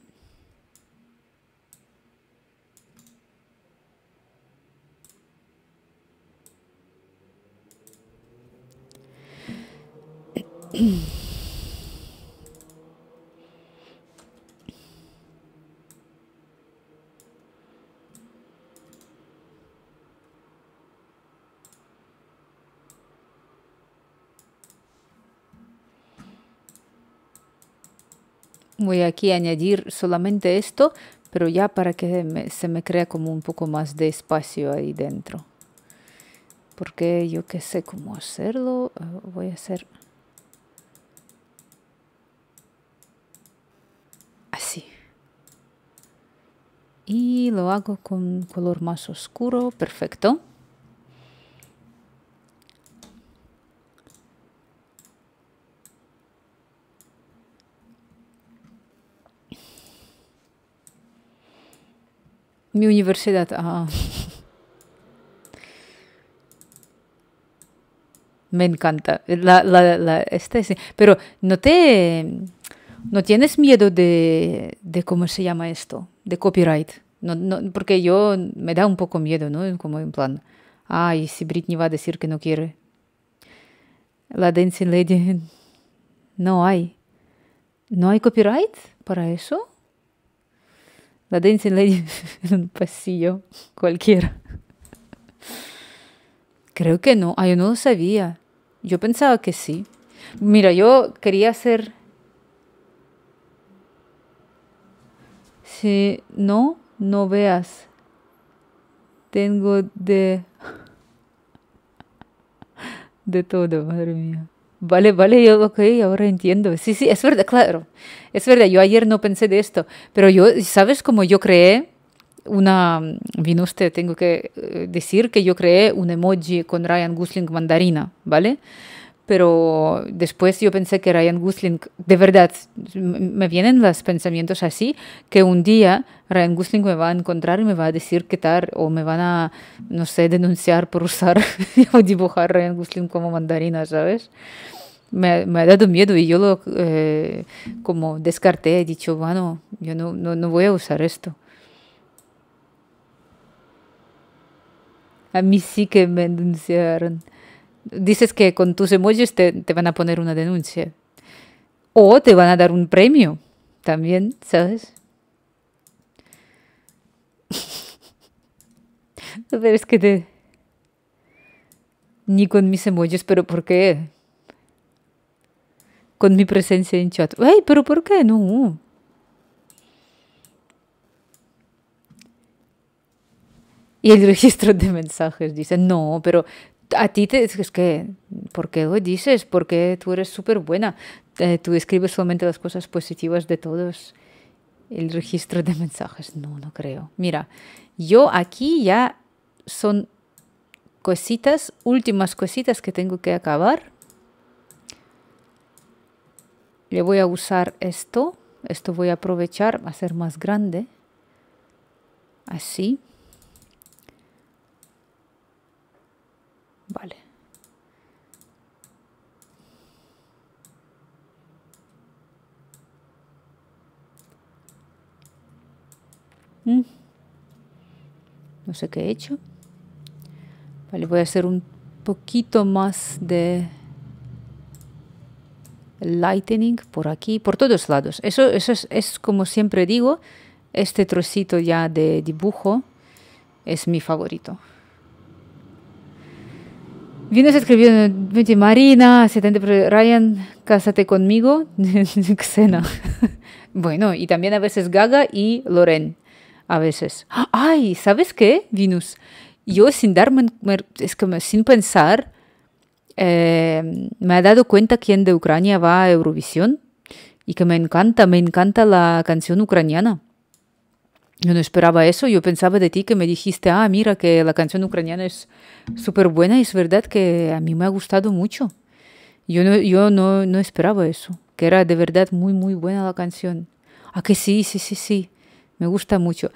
Voy aquí a añadir solamente esto, pero ya para que me- se me crea como un poco más de espacio ahí dentro. Porque yo que sé cómo hacerlo, eh, voy a hacer así. Y lo hago con color más oscuro, perfecto. Mi universidad, ah, me encanta. La, la, la, este sí. Pero no te, no tienes miedo de, de cómo se llama esto, de copyright. No, no, porque yo me da un poco miedo, ¿no? Como en plan, ay, si Britney va a decir que no quiere. La Dancing Lady, no hay. ¿No hay copyright para eso? La Dancing Lady en un pasillo cualquiera. Creo que no. Ah, yo no lo sabía. Yo pensaba que sí. Mira, yo quería hacer... Si no, no veas. Tengo de... De todo, madre mía. Vale, vale, yo, ok, ahora entiendo. Sí, sí, es verdad, claro. Es verdad, yo ayer no pensé de esto. Pero yo, ¿sabes cómo yo creé una... Vino usted, tengo que eh, decir que yo creé un emoji con Ryan Gosling mandarina, ¿vale? Pero después yo pensé que Ryan Gosling, de verdad, m- me vienen los pensamientos así, que un día Ryan Gosling me va a encontrar y me va a decir qué tal, o me van a, no sé, denunciar por usar o dibujar Ryan Gosling como mandarina, ¿sabes? Me, me ha dado miedo y yo lo eh, como descarté, he dicho, bueno, yo no, no, no voy a usar esto. A mí sí que me denunciaron. Dices que con tus emojis te, te van a poner una denuncia. O te van a dar un premio también, ¿sabes? Pero es que te... Ni con mis emojis, pero ¿por qué? con mi presencia en chat. ¡Ey, pero por qué no! Y el registro de mensajes dice, no, pero a ti te... Es que, ¿por qué lo dices? Porque tú eres súper buena. Eh, tú escribes solamente las cosas positivas de todos. El registro de mensajes, no, no creo. Mira, yo aquí ya son cositas, últimas cositas que tengo que acabar. Le voy a usar esto. Esto voy a aprovechar, hacer más grande. Así. Vale. Mm. No sé qué he hecho. Vale, voy a hacer un poquito más de lightening por aquí, por todos lados. Eso, eso es, es como siempre digo, este trocito ya de dibujo es mi favorito. Vienes escribiendo, Marina, setenta, Ryan, cásate conmigo, Xena. Bueno, y también a veces Gaga y Loren, a veces. Ay, ¿sabes qué, Venus? Yo sin darme, es como sin pensar, eh, me he dado cuenta quién de Ucrania va a Eurovisión y que me encanta, me encanta la canción ucraniana. Yo no esperaba eso, yo pensaba de ti que me dijiste, ah, mira, que la canción ucraniana es súper buena y es verdad que a mí me ha gustado mucho. Yo no, yo no, no esperaba eso, que era de verdad muy, muy buena la canción. Ah, que sí, sí, sí, sí, me gusta mucho.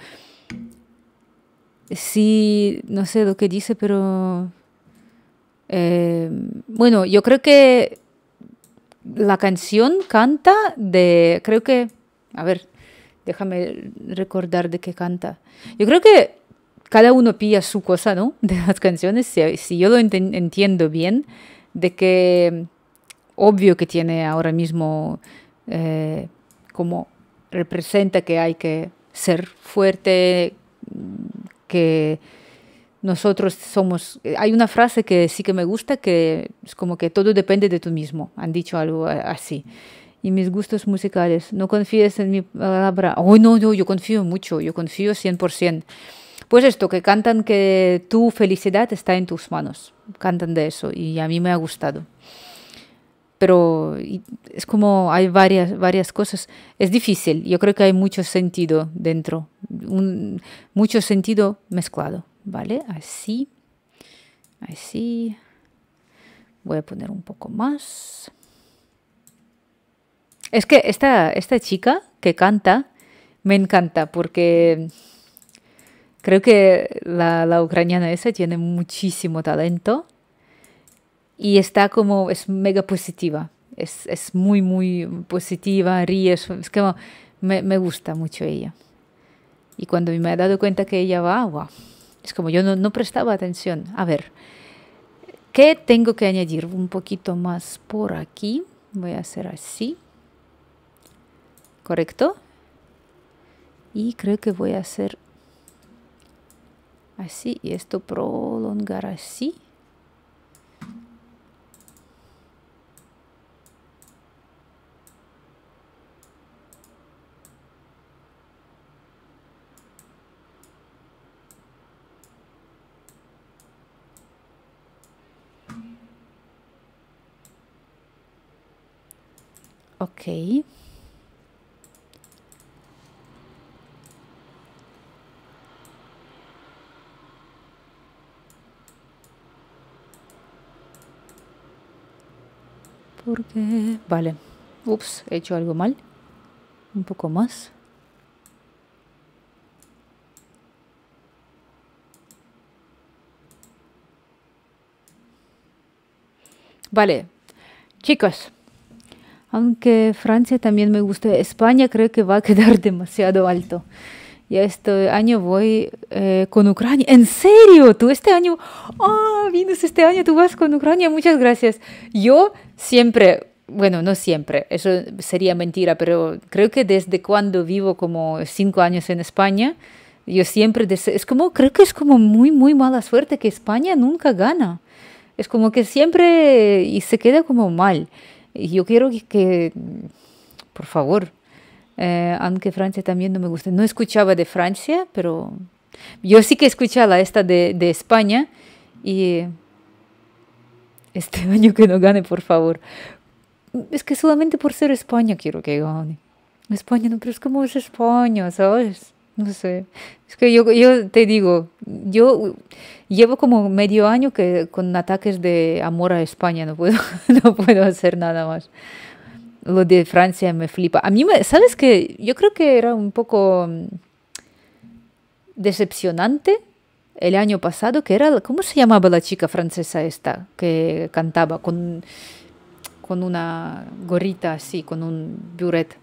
Sí, no sé lo que dice, pero... Eh, bueno, yo creo que la canción canta de... Creo que... A ver... Déjame recordar de qué canta. Yo creo que cada uno pilla su cosa, ¿no? De las canciones. Si, si yo lo ent entiendo bien, de que obvio que tiene ahora mismo eh, como representa que hay que ser fuerte, que nosotros somos... Hay una frase que sí que me gusta, que es como que todo depende de tú mismo. Han dicho algo así. Y mis gustos musicales. No confíes en mi palabra. Oh, no, no, yo confío mucho. Yo confío cien por ciento. Pues esto, que cantan que tu felicidad está en tus manos. Cantan de eso. Y a mí me ha gustado. Pero es como hay varias, varias cosas. Es difícil. Yo creo que hay mucho sentido dentro. Un, mucho sentido mezclado. ¿Vale? Así. Así. Voy a poner un poco más. Es que esta, esta chica que canta me encanta porque creo que la, la ucraniana esa tiene muchísimo talento y está como, es mega positiva, es, es muy, muy positiva, ríe, es que me, me gusta mucho ella. Y cuando me he dado cuenta que ella va, wow, es como yo no, no prestaba atención. A ver, ¿qué tengo que añadir? Un poquito más por aquí, voy a hacer así. ¿Correcto? Y creo que voy a hacer así y esto prolongar así. Ok. Porque... Vale. Ups, he hecho algo mal. Un poco más. Vale. Chicos. Aunque Francia también me gusta. España creo que va a quedar demasiado alto. Ya este año voy eh, con Ucrania. ¿En serio? ¿Tú este año? ¡Ah, vienes este año! ¿Tú vas con Ucrania? Muchas gracias. Yo siempre, bueno, no siempre, eso sería mentira, pero creo que desde cuando vivo como cinco años en España, yo siempre, es como, creo que es como muy, muy mala suerte que España nunca gana. Es como que siempre, y se queda como mal. Y yo quiero que, que, por favor, eh, aunque Francia también no me gusta. No escuchaba de Francia, pero yo sí que escuchaba esta de, de España y este año que no gane, por favor. Es que solamente por ser España quiero que gane. España no, pero es como es España, ¿sabes? No sé. Es que yo, yo te digo, yo llevo como medio año que con ataques de amor a España, no puedo, no puedo hacer nada más. Lo de Francia me flipa. A mí, me, ¿sabes qué? Yo creo que era un poco mm, decepcionante el año pasado, que era, ¿cómo se llamaba la chica francesa esta que cantaba con, con una gorrita así, con un buret?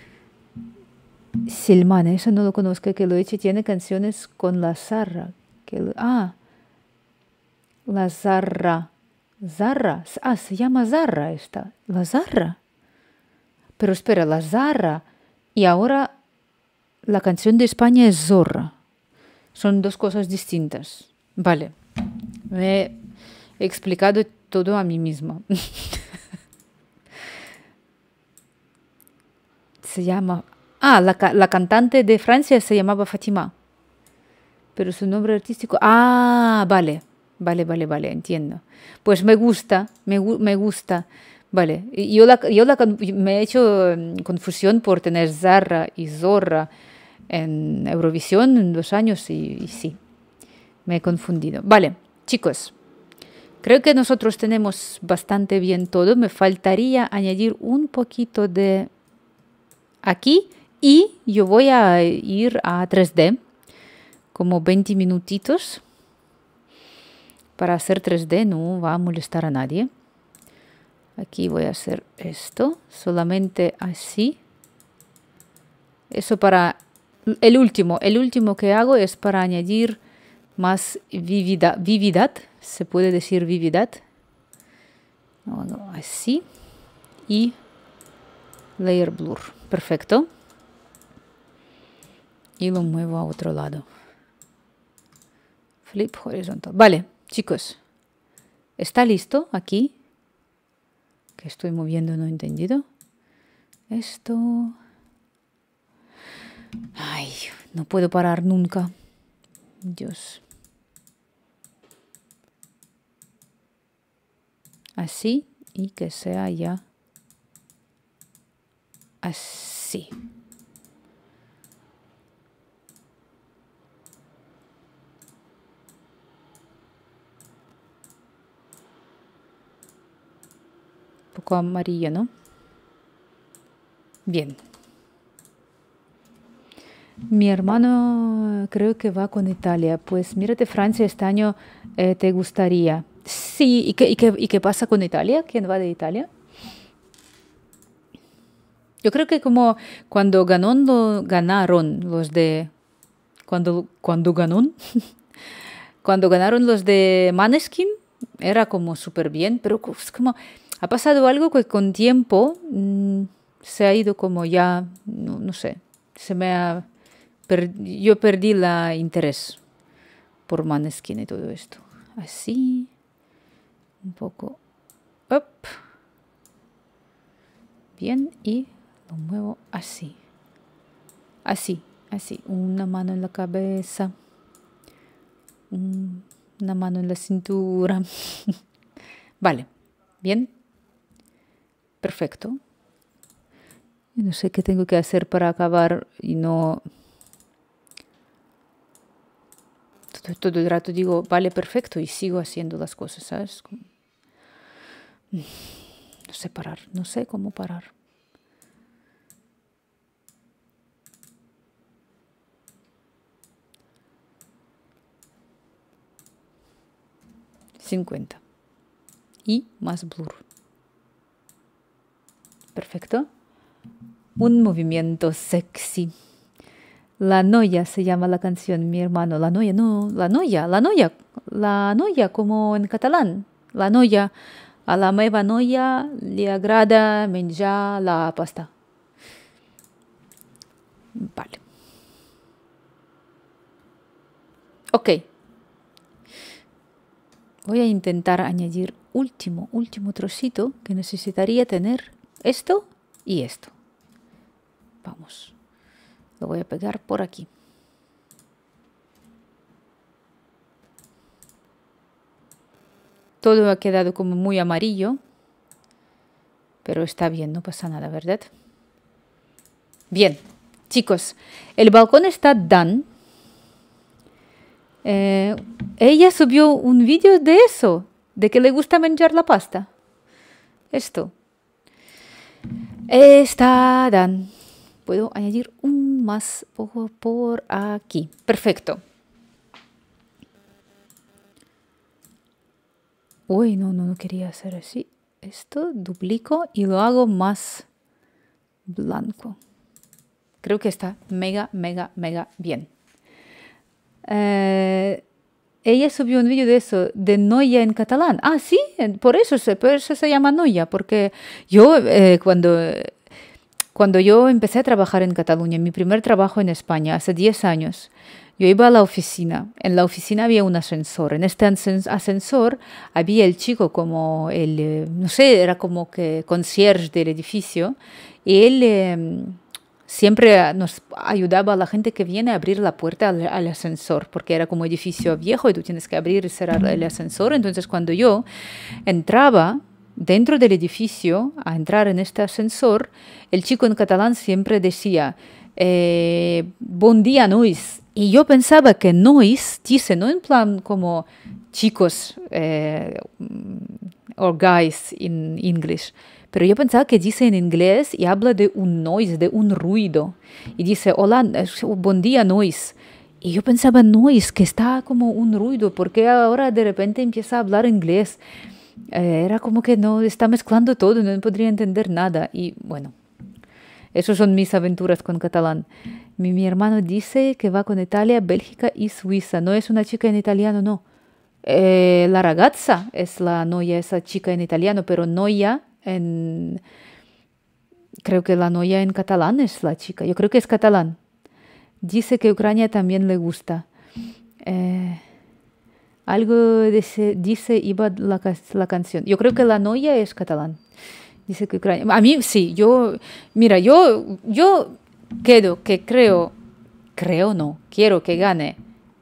Silmana, eso no lo conozco, que lo he hecho, tiene canciones con la Zarra. Que lo- ah, la Zarra. Zarra. Ah, se llama Zarra esta. La Zarra. Pero espera, la Zarra. Y ahora la canción de España es Zorra. Son dos cosas distintas. Vale. Me he explicado todo a mí misma. Se llama... Ah, la, ca- la cantante de Francia se llamaba Fatima. Pero su nombre artístico... Ah, vale. Vale, vale, vale, entiendo. Pues me gusta, me, gu- me gusta. Vale. Y Yo, la, yo la con- me he hecho mm, confusión por tener Zarra y Zorra en Eurovisión en dos años y, y sí, me he confundido. Vale, chicos, creo que nosotros tenemos bastante bien todo. Me faltaría añadir un poquito de aquí y yo voy a ir a tres D, como veinte minutitos. Para hacer tres D no va a molestar a nadie. Aquí voy a hacer esto, solamente así. Eso para el último, el último que hago es para añadir más vividad, vividad, se puede decir vividad. Hago así y layer blur, perfecto. Y lo muevo a otro lado. Flip horizontal. Vale, chicos, ¿está listo aquí? Que estoy moviendo, no he entendido. Esto... Ay, no puedo parar nunca. Dios. Así y que sea ya así. Un poco amarillo, ¿no? Bien. Mi hermano creo que va con Italia. Pues mírate, Francia, este año eh, te gustaría. Sí, ¿y qué, y, qué, ¿y qué pasa con Italia? ¿Quién va de Italia? Yo creo que como cuando ganó lo- ganaron los de... Cuando, cuando ganó, cuando ganaron los de Maneskin, era como súper bien, pero co- es como ha pasado algo que con tiempo mm, se ha ido como ya, no, no sé, se me ha... per- yo perdí la interés por Maneskin y todo esto. Así, un poco, up, bien, y lo muevo así, así, así, una mano en la cabeza, un- una mano en la cintura. Vale, bien, perfecto. Y no sé qué tengo que hacer para acabar y no... Todo, todo el rato digo, vale, perfecto, y sigo haciendo las cosas, ¿sabes? Como- No sé parar, no sé cómo parar. cincuenta. Y más blur. Perfecto. Un movimiento sexy. La Noia se llama la canción, mi hermano. La Noia, no, la Noia, la Noia, la Noia, como en catalán. La Noia. A la meva noia le agrada menjar la pasta. Vale. Ok. Voy a intentar añadir último, último trocito que necesitaría tener esto y esto. Vamos, lo voy a pegar por aquí. Todo ha quedado como muy amarillo, pero está bien, no pasa nada, ¿verdad? Bien, chicos, el balcón está done. Eh, ella subió un vídeo de eso, de que le gusta manjar la pasta. Esto. Está done. Puedo añadir un más ojo por aquí. Perfecto. Uy, no, no, no quería hacer así. Esto duplico y lo hago más blanco. Creo que está mega, mega, mega bien. Eh, ella subió un vídeo de eso, de Noia en catalán. Ah, sí, por eso se, por eso se llama Noia, porque yo eh, cuando, cuando yo empecé a trabajar en Cataluña, mi primer trabajo en España, hace diez años, yo iba a la oficina. En la oficina había un ascensor. En este ascensor había el chico como el, eh, no sé, era como que concierge del edificio. Y él eh, siempre nos ayudaba a la gente que viene a abrir la puerta al, al ascensor, porque era como edificio viejo y tú tienes que abrir y cerrar el ascensor. Entonces cuando yo entraba dentro del edificio a entrar en este ascensor, el chico en catalán siempre decía, eh, bon día, nois. Y yo pensaba que nois dice, no en plan como chicos eh, or guys in English, pero yo pensaba que dice en inglés y habla de un noise, de un ruido. Y dice, hola, bon día, nois. Y yo pensaba, noise, que está como un ruido, porque ahora de repente empieza a hablar inglés. Eh, era como que no, está mezclando todo, no podría entender nada. Y bueno, esas son mis aventuras con catalán. Mi, mi hermano dice que va con Italia, Bélgica y Suiza. No es una chica en italiano, no. Eh, la ragazza es la noia, esa chica en italiano, pero noia en... Creo que la noia en catalán es la chica. Yo creo que es catalán. Dice que Ucrania también le gusta. Eh, algo dice, dice iba la, la canción. Yo creo que la noia es catalán. Dice que Ucrania... A mí sí, yo... Mira, yo... yo quedo que creo... Creo no. Quiero que gane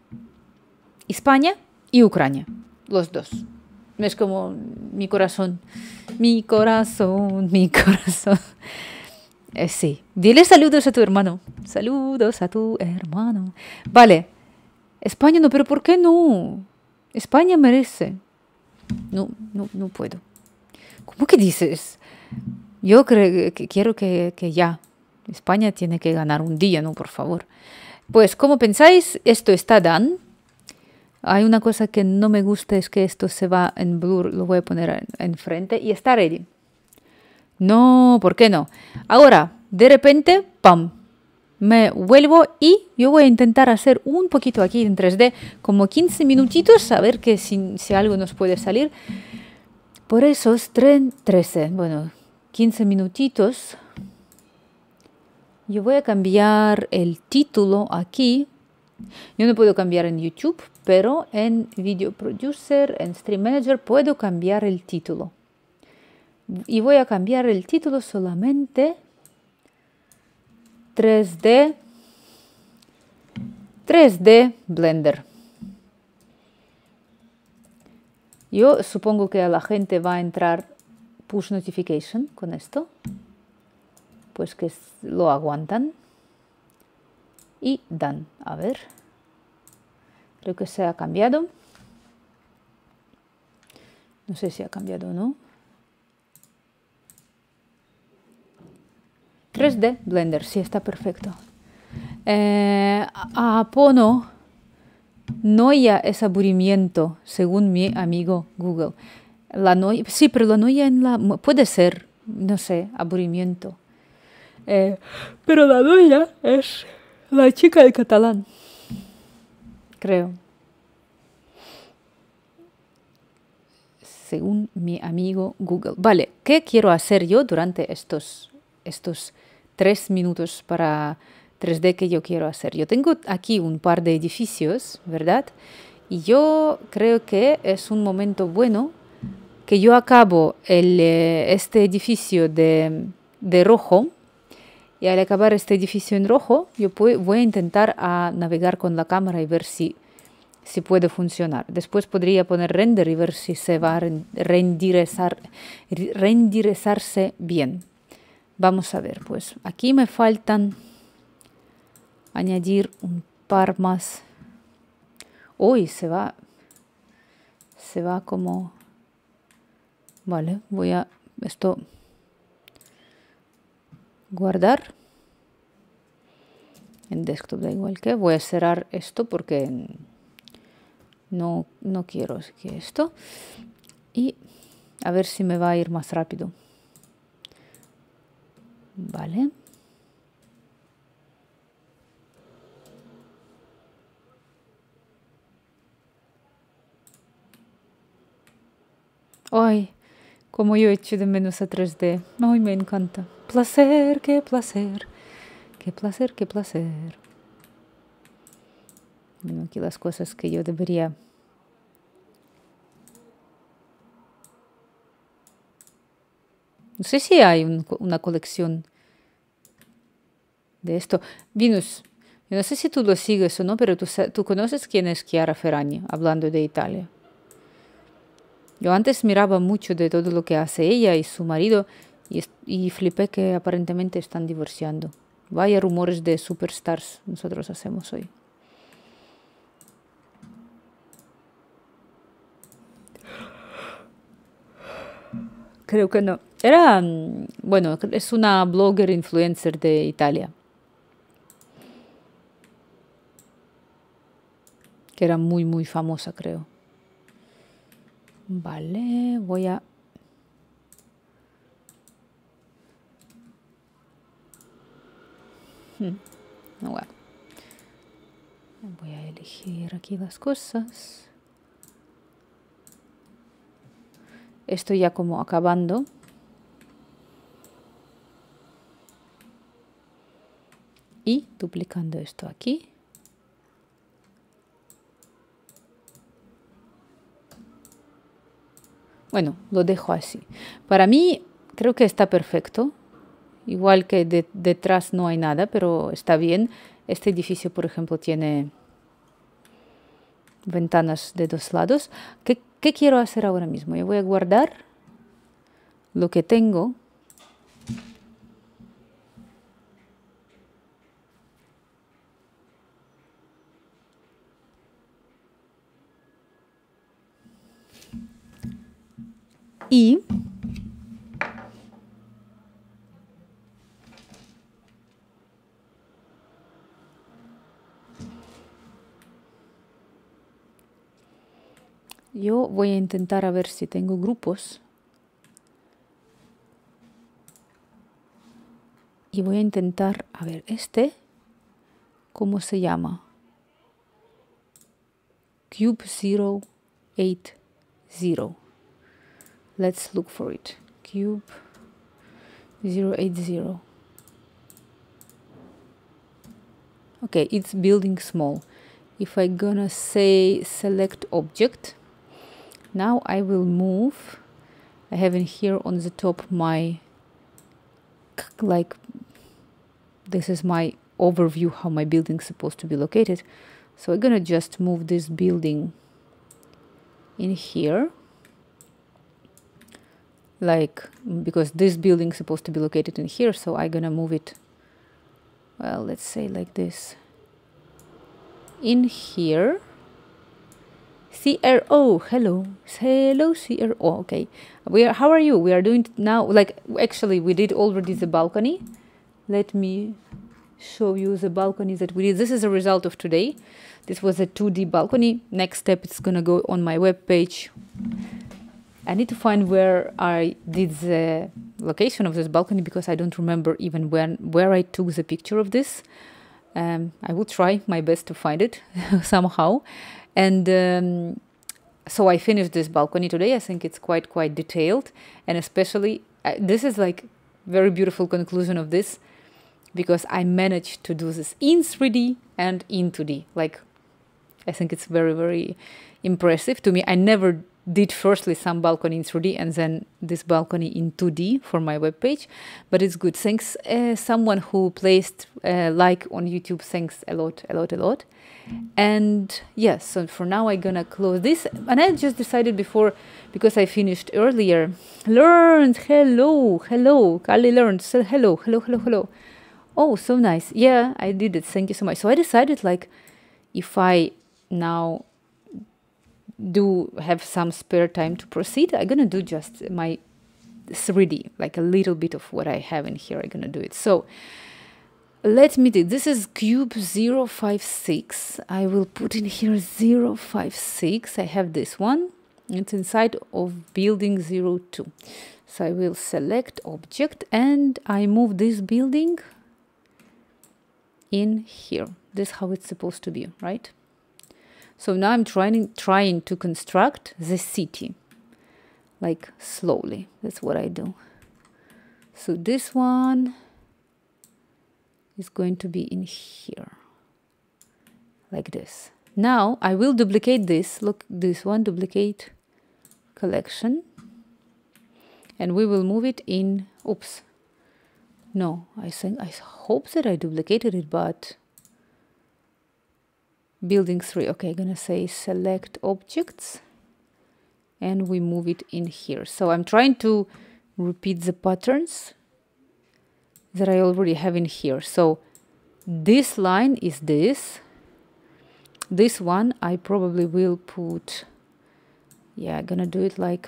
España y Ucrania. Los dos. Es como mi corazón. Mi corazón, mi corazón. Eh, sí. Dile saludos a tu hermano. Saludos a tu hermano. Vale. España no, pero ¿por qué no? España merece. No, no, no puedo. ¿Cómo que dices? Yo creo que quiero que, que ya. España tiene que ganar un día, ¿no? Por favor. Pues, como pensáis, esto está done. Hay una cosa que no me gusta, es que esto se va en blur. Lo voy a poner enfrente y está ready. No, ¿por qué no? Ahora, de repente, ¡pam! Me vuelvo y yo voy a intentar hacer un poquito aquí en tres D, como quince minutitos, a ver que si, si algo nos puede salir. Por esos trece, bueno, quince minutitos, yo voy a cambiar el título aquí. Yo no puedo cambiar en YouTube, pero en Video Producer, en Stream Manager, puedo cambiar el título. Y voy a cambiar el título solamente tres D, tres D Blender. Yo supongo que a la gente va a entrar push notification con esto. Pues que lo aguantan. Y done. A ver. Creo que se ha cambiado. No sé si ha cambiado o no. tres D Blender, sí, está perfecto. Eh, Apono noia es aburrimiento, según mi amigo Google. La noia, sí, pero la noia en la... Puede ser, no sé, aburrimiento. Eh, pero la noia es la chica de catalán. Creo. Según mi amigo Google. Vale, ¿qué quiero hacer yo durante estos, estos tres minutos para tres D que yo quiero hacer? Yo tengo aquí un par de edificios, ¿verdad? Y yo creo que es un momento bueno que yo acabo el, eh, este edificio de, de rojo, y al acabar este edificio en rojo, yo voy a intentar a navegar con la cámara y ver si, si puede funcionar. Después podría poner render y ver si se va a renderizar, renderizarse bien. Vamos a ver, pues aquí me faltan añadir un par más. Uy, se va, se va como... Vale, voy a esto guardar en desktop, da igual que. Voy a cerrar esto porque no, no quiero que esto. Y a ver si me va a ir más rápido. Vale. Ay, como yo echo de menos a tres D. Ay, me encanta. Placer, qué placer. Qué placer, qué placer. Bueno, aquí las cosas que yo debería... No sé si hay un, una colección de esto. Venus, yo no sé si tú lo sigues o no, pero tú, tú conoces quién es Chiara Ferragni, hablando de Italia. Yo antes miraba mucho de todo lo que hace ella y su marido y, y flipé que aparentemente están divorciando. Vaya rumores de superstars nosotros hacemos hoy. Creo que no. Era, bueno, es una blogger influencer de Italia. Que era muy, muy famosa, creo. Vale, voy a... Hmm, no, bueno. Voy a elegir aquí las cosas. Estoy ya como acabando. Y duplicando esto aquí. Bueno, lo dejo así. Para mí creo que está perfecto. Igual que de, detrás no hay nada, pero está bien. Este edificio, por ejemplo, tiene ventanas de dos lados. ¿Qué, qué quiero hacer ahora mismo? Yo voy a guardar lo que tengo. Y yo voy a intentar a ver si tengo grupos. Y voy a intentar, a ver, este, ¿cómo se llama? Cube zero eight zero. Let's look for it. Cube zero eight zero. Okay, it's building small. If I'm gonna say select object, now I will move. I have in here on the top my, like, this is my overview how my building is supposed to be located. So I'm gonna just move this building in here. Like, because this building is supposed to be located in here, so I'm gonna move it, well, let's say like this. In here. C R O, hello. Hello, C R O, okay. We are, how are you? We are doing now, like, actually, we did already the balcony. Let me show you the balcony that we did. This is a result of today. This was a two D balcony. Next step, it's gonna go on my web page. I need to find where I did the location of this balcony because I don't remember even when where I took the picture of this. Um, I will try my best to find it somehow. And um, so I finished this balcony today. I think it's quite, quite detailed. And especially, uh, this is like very beautiful conclusion of this because I managed to do this in three D and in two D. Like, I think it's very, very impressive to me. I never did firstly some balcony in three D and then this balcony in two D for my webpage, but it's good. Thanks uh, someone who placed uh, like on YouTube. Thanks a lot, a lot, a lot. And yes, so for now I'm gonna close this. And I just decided before, because I finished earlier, learned, hello, hello, Kali learned, so hello, hello, hello, hello. Oh, so nice. Yeah, I did it. Thank you so much. So I decided, like, if I now do have some spare time to proceed, I'm gonna do just my three D, like a little bit of what I have in here. I'm gonna do it. So let me do, this is cube zero five six. I will put in here zero five six. I have this one. It's inside of building zero two. So I will select object and I move this building in here. This is how it's supposed to be, right? So now I'm trying trying to construct the city, like slowly. That's what I do. So this one is going to be in here, like this. Now I will duplicate this. Look, this one, duplicate collection, and we will move it in. Oops. No, I think I hope that I duplicated it, but building three. Okay, I'm gonna say select objects and we move it in here. So I'm trying to repeat the patterns that I already have in here. So this line is this. This one I probably will put, yeah, I'm gonna do it like,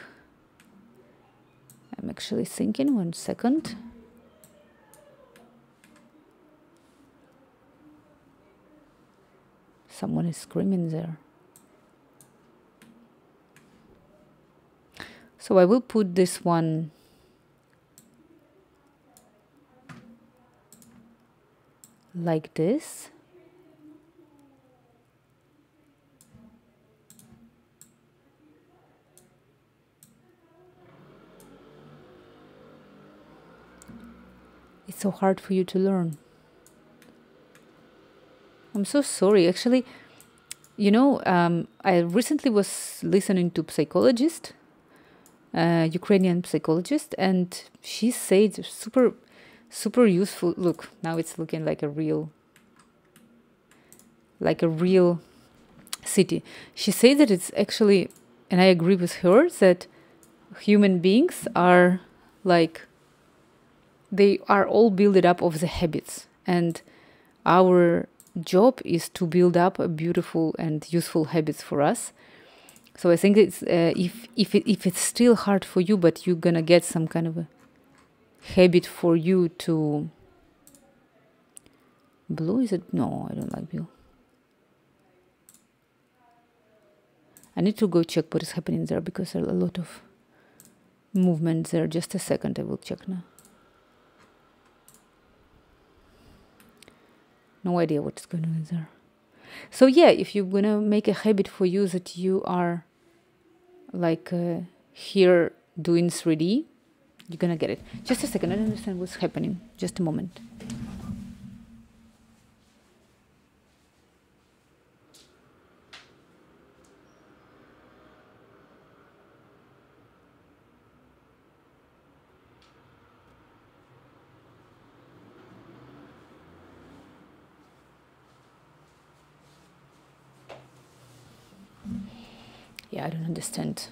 I'm actually thinking, one second. Someone is screaming there. So I will put this one like this. It's so hard for you to learn. I'm so sorry. Actually, you know, um, I recently was listening to psychologist, uh, Ukrainian psychologist, and she said super, super useful. Look, now it's looking like a real, like a real city. She said that it's actually, and I agree with her, that human beings are like, they are all built up of the habits, and our job is to build up a beautiful and useful habits for us. So I think it's uh, if if it, if it's still hard for you, but you're gonna get some kind of a habit for you to. Blue, is it? No, I don't like blue. I need to go check what is happening there because there are a lot of movement there. Just a second, I will check now. No idea what's going on there. So yeah, if you're gonna make a habit for you that you are like uh, here doing three D, you're gonna get it. Just a second, I don't understand what's happening. Just a moment. Yeah, I don't understand.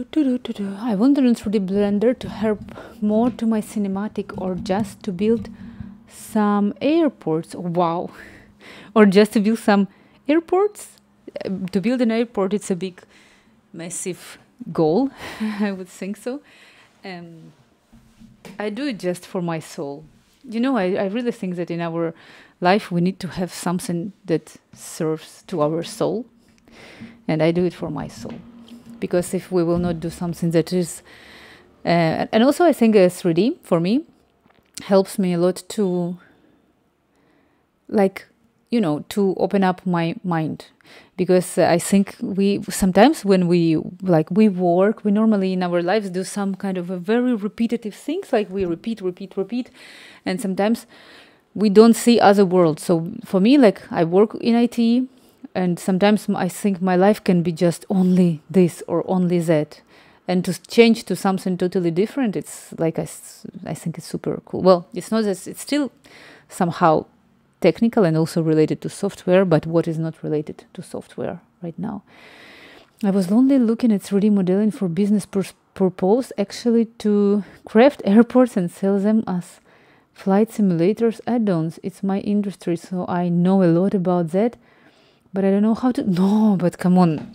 I want to learn three D Blender to help more to my cinematic, or just to build some airports. Wow. Or just to build some airports. Uh, To build an airport, it's a big, massive goal. I would think so. Um, I do it just for my soul. You know, I, I really think that in our life we need to have something that serves to our soul. And I do it for my soul. Because if we will not do something that is... Uh, and also I think uh, three D, for me, helps me a lot to, like, you know, to open up my mind. Because uh, I think we, sometimes when we, like, we work, we normally in our lives do some kind of a very repetitive things, like we repeat, repeat, repeat. And sometimes we don't see other worlds. So for me, like, I work in I T, and sometimes I think my life can be just only this or only that. And to change to something totally different, it's like, I, I think it's super cool. Well, it's not that, it's still somehow technical and also related to software, but what is not related to software right now. I was only looking at three D modeling for business pur- purpose, actually to craft airports and sell them as flight simulators add-ons. It's my industry, so I know a lot about that. But I don't know how to... No, but come on.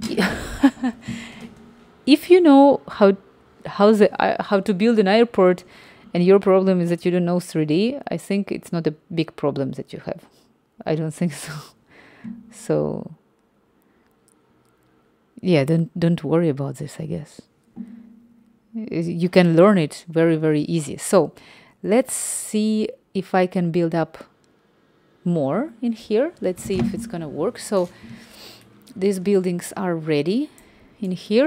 If you know how how the uh, how to build an airport, and your problem is that you don't know three D, I think it's not a big problem that you have. I don't think so. So yeah, don't don't worry about this, I guess. You can learn it very, very easy. So let's see if I can build up more in here. Let's see if it's gonna work. So these buildings are ready in here.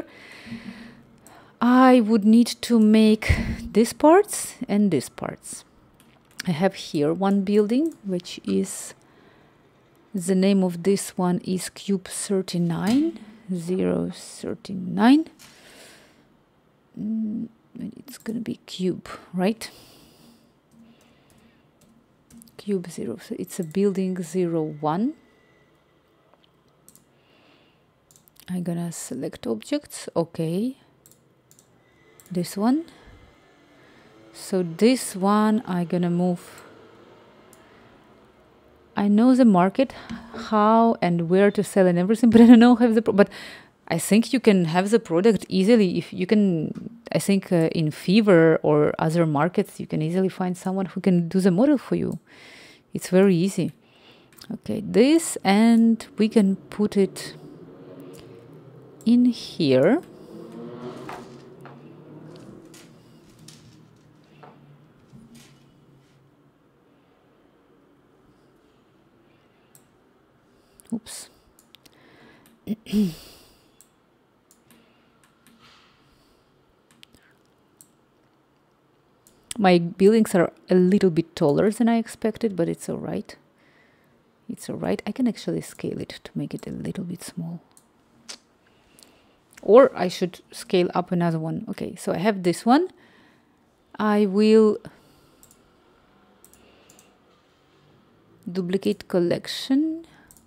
I would need to make these parts and these parts. I have here one building, which is, the name of this one is Cube thirty-nine, zero thirty-nine. Mm, it's gonna be Cube, right? Cube zero, so it's a building zero one. I'm gonna select objects, okay. This one. So this one I'm gonna move. I know the market, how and where to sell and everything, but I don't know how the, pro- but I think you can have the product easily. If you can, I think uh, in Fiverr or other markets, you can easily find someone who can do the model for you. It's very easy. Okay, this, and we can put it in here. Oops. My buildings are a little bit taller than I expected, but it's all right. It's all right. I can actually scale it to make it a little bit small. Or I should scale up another one. Okay, so I have this one. I will duplicate collection,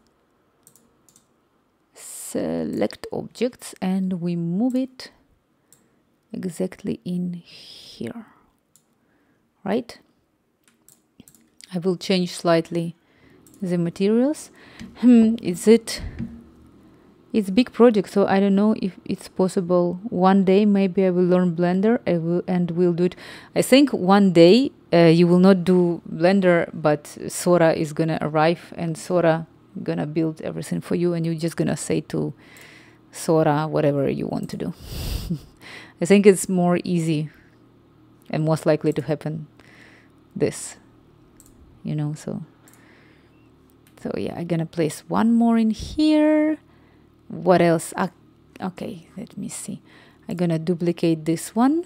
select objects, and we move it exactly in here. Right? I will change slightly the materials. Hmm, is it... It's a big project, so I don't know if it's possible. One day maybe I will learn Blender I will, and we'll do it. I think one day uh, you will not do Blender, but Sora is gonna arrive and Sora gonna build everything for you, and you're just gonna say to Sora whatever you want to do. I think it's more easy and most likely to happen this, you know, so. So yeah, I'm gonna place one more in here. What else? Ah, okay, let me see. I'm gonna duplicate this one.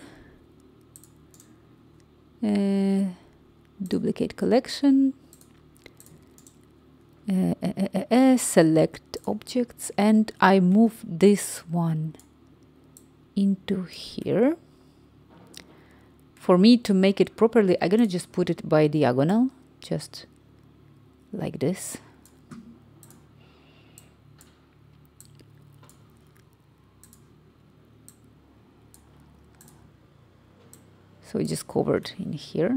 Uh, duplicate collection. Uh, uh, uh, uh, uh, select objects, and I move this one into here. For me to make it properly, I'm gonna just put it by diagonal, just like this. So it just covered in here.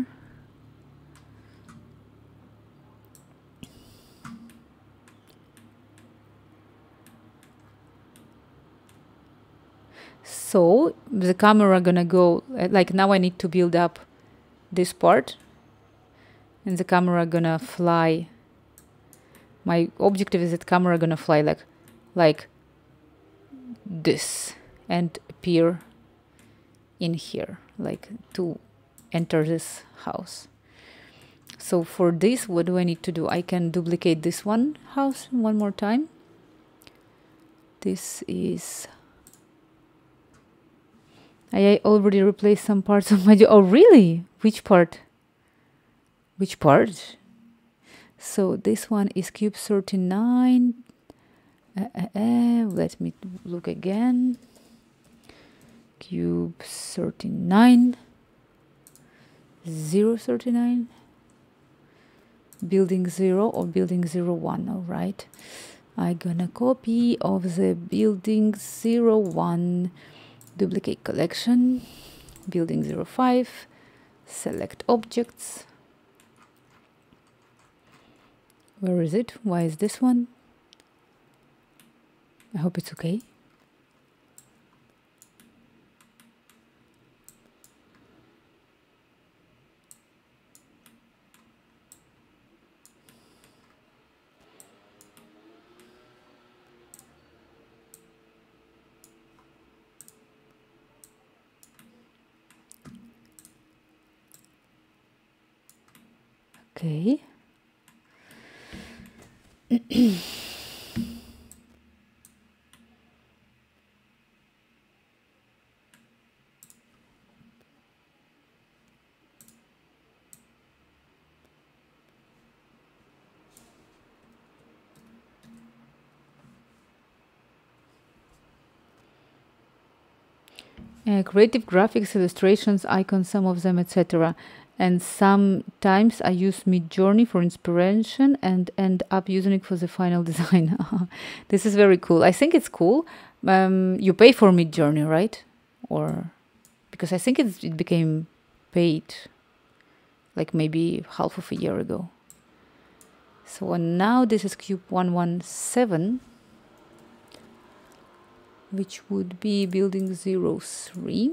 So the camera gonna go, like now I need to build up this part, and the camera gonna fly. My objective is that camera gonna fly like, like this and appear in here, like to enter this house. So for this, what do I need to do? I can duplicate this one house one more time. This is... I already replaced some parts of my... Oh, really? Which part? Which part? So this one is cube thirty-nine. Uh, uh, uh, let me look again. Cube thirty-nine. zero thirty-nine. Building zero or building zero one. All right. I'm gonna copy of the building zero one. Duplicate collection, building zero five, select objects. Where is it? Why is this one? I hope it's okay. Okay. Uh, creative graphics, illustrations, icons, some of them, et cetera. And sometimes I use Midjourney for inspiration and end up using it for the final design. This is very cool. I think it's cool. Um, you pay for Midjourney, right? Or because I think it's, it became paid like maybe half of a year ago. So and now this is cube one one seven, which would be building zero three.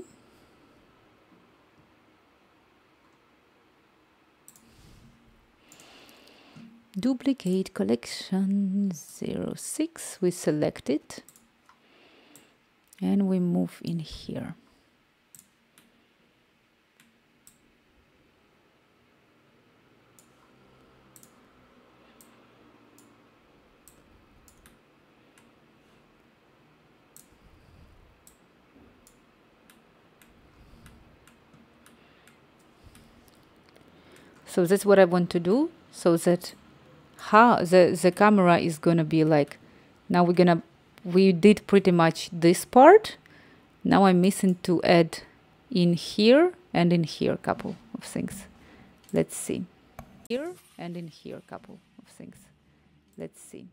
Duplicate collection zero six, we select it and we move in here. So that's what I want to do, so that how the, the camera is gonna be like, now we're gonna, we did pretty much this part. Now I'm missing to add in here and in here a couple of things. Let's see. Here and in here a couple of things. Let's see.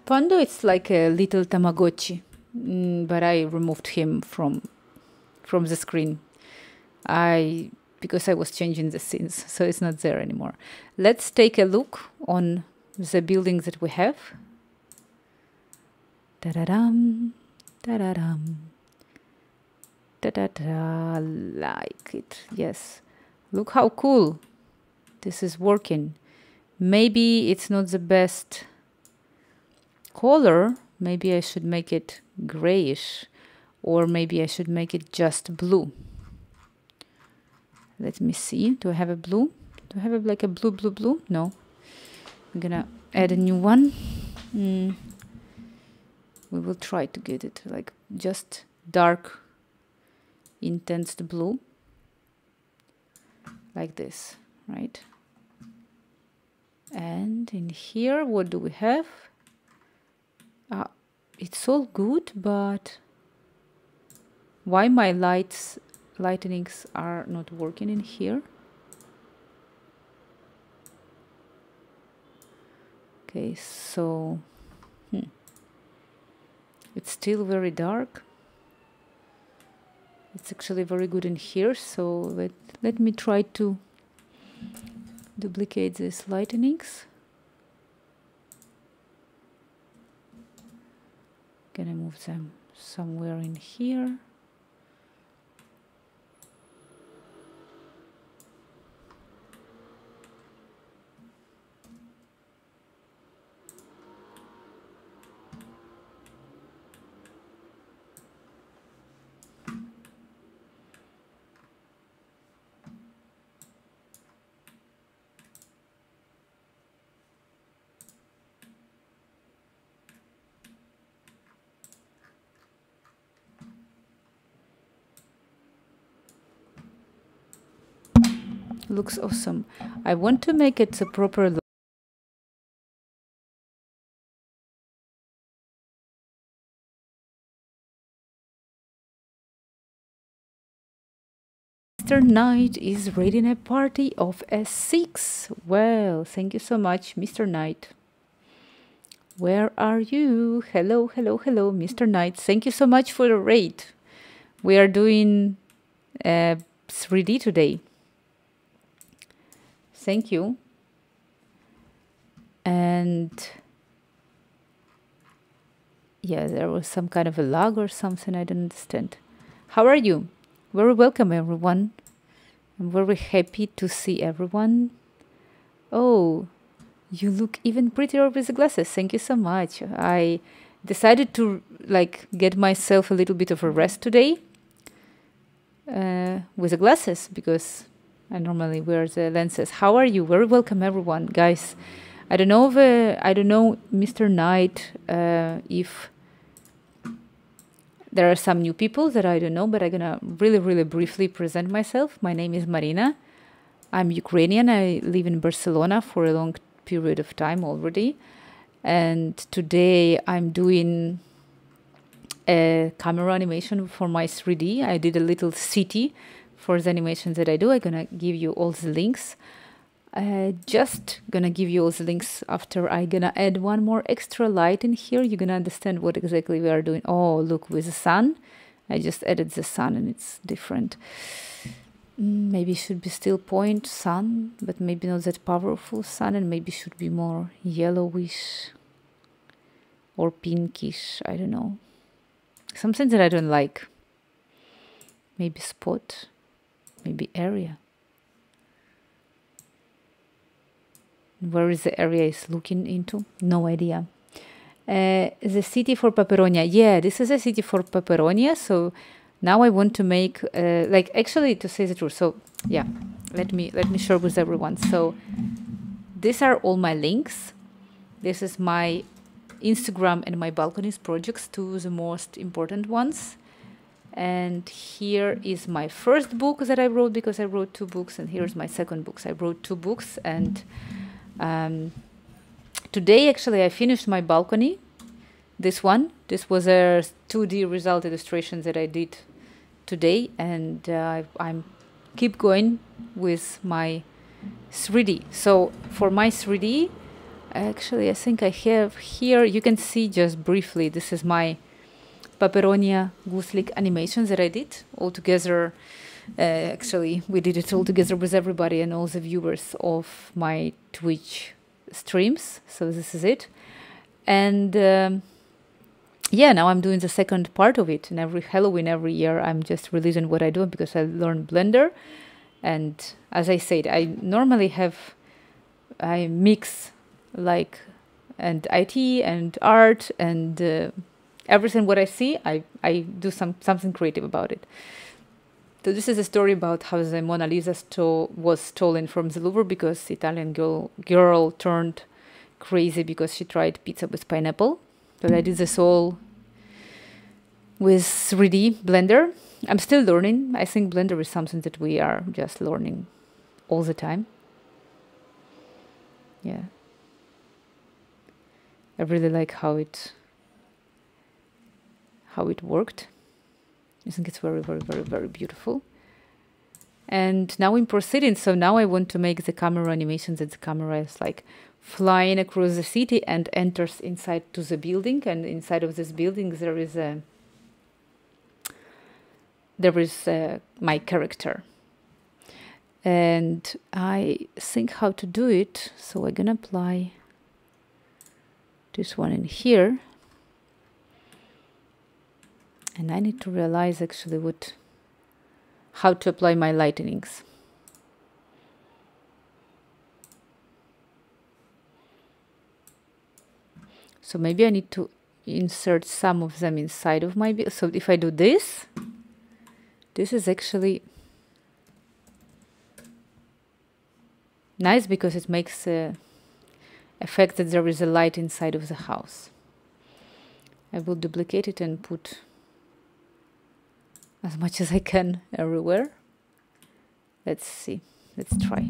Pando, it's like a little Tamagotchi, mm, but I removed him from from the screen. I because I was changing the scenes, so it's not there anymore. Let's take a look on the buildings that we have. Da-da-dum, da-da-dum, da-da-da, like it, yes. Look how cool this is working. Maybe it's not the best color. Maybe I should make it grayish, or maybe I should make it just blue. Let me see. Do I have a blue? Do I have a, like a blue, blue, blue? No. I'm gonna add a new one. Mm. We will try to get it like just dark, intense blue. Like this, right? And in here, what do we have? Uh, it's all good, but why my lights, lightnings are not working in here? Okay, so hmm. It's still very dark. It's actually very good in here, so let, let me try to duplicate these lightnings. Gonna move them somewhere in here. Looks awesome. I want to make it a proper look. Mister Knight is raiding a party of S six. Well, thank you so much, Mister Knight. Where are you? Hello, hello, hello, Mister Knight. Thank you so much for the raid. We are doing uh, three D today. Thank you. And yeah, there was some kind of a lag or something. I don't understand. How are you? Very welcome, everyone. I'm very happy to see everyone. Oh, you look even prettier with the glasses. Thank you so much. I decided to like get myself a little bit of a rest today uh, with the glasses because I normally wear the lenses. How are you? Very welcome, everyone, guys. I don't know if uh, I don't know, Mister Knight, uh, if there are some new people that I don't know, but I'm gonna really, really briefly present myself. My name is Marina. I'm Ukrainian. I live in Barcelona for a long period of time already. And today I'm doing a camera animation for my three D. I did a little city for the animations that I do. I'm gonna give you all the links. Uh, just gonna give you all the links after I gonna add one more extra light in here. You're gonna understand what exactly we are doing. Oh, look, with the sun. I just added the sun and it's different. Mm, maybe should be still point sun, but maybe not that powerful sun, and maybe should be more yellowish or pinkish. I don't know. Something that I don't like. Maybe spot, maybe area. Where is the area is looking into? No idea. Uh, the city for Peperonia. Yeah, this is a city for Peperonia. So now I want to make, uh, like, actually, to say the truth. So yeah, let me let me share with everyone. So these are all my links. This is my Instagram and my balconies projects, two of the most important ones. And here is my first book that I wrote because I wrote two books, and here's my second book. So I wrote two books, and um, today actually I finished my balcony. This one, this was a two D result illustration that I did today, and uh, I'm keep going with my three D. So for my three D, Actually, I think I have here, you can see just briefly, this is my Paperonia Goose Lake animations that I did all together. Uh, actually, we did it all together with everybody and all the viewers of my Twitch streams. So this is it. And um, yeah, now I'm doing the second part of it. And every Halloween, every year, I'm just releasing what I do because I learned Blender. And as I said, I normally have, I mix like and I T and art and uh, everything what I see, I, I do some something creative about it. So this is a story about how the Mona Lisa sto- was stolen from the Louvre because the Italian girl, girl turned crazy because she tried pizza with pineapple. But I did this all with three D Blender. I'm still learning. I think Blender is something that we are just learning all the time. Yeah. I really like how it how it worked. I think it's very, very, very, very beautiful. And now in proceeding, so now I want to make the camera animations that the camera is like flying across the city and enters inside to the building. And inside of this building, there is a there is a, my character. And I think how to do it. So I'm gonna apply this one in here. And I need to realize actually what, how to apply my lightnings. So maybe I need to insert some of them inside of my, so if I do this, this is actually nice because it makes a effect that there is a light inside of the house. I will duplicate it and put as much as I can everywhere. Let's see. Let's try.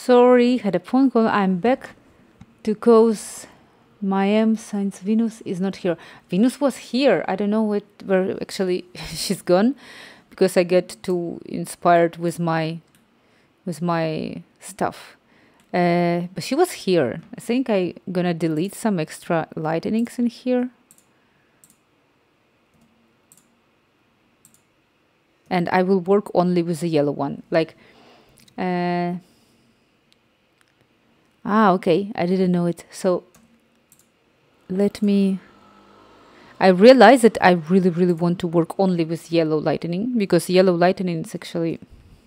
Sorry, had a phone call. I'm back to cause my M since Venus is not here. Venus was here. I don't know what, where actually she's gone, because I get too inspired with my with my stuff. Uh, but she was here. I think I gonna delete some extra lightnings in here. And I will work only with the yellow one. Like, uh, ah, okay, I didn't know it. So let me, I realize that I really, really want to work only with yellow lightning, because yellow lightning is actually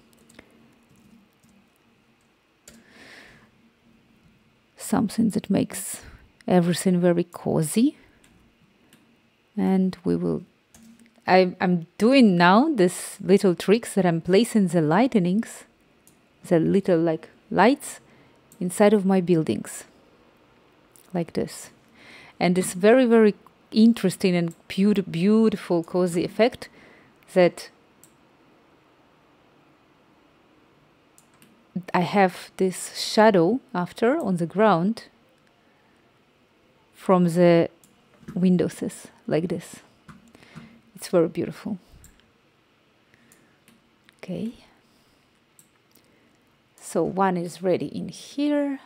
something that makes everything very cozy. And we will, I, I'm doing now this little tricks that I'm placing the lightnings, the little like lights inside of my buildings, like this. And this very, very interesting and beautiful, beautiful cozy effect that I have this shadow after on the ground from the windows, like this. It's very beautiful. Okay. So one is ready in here.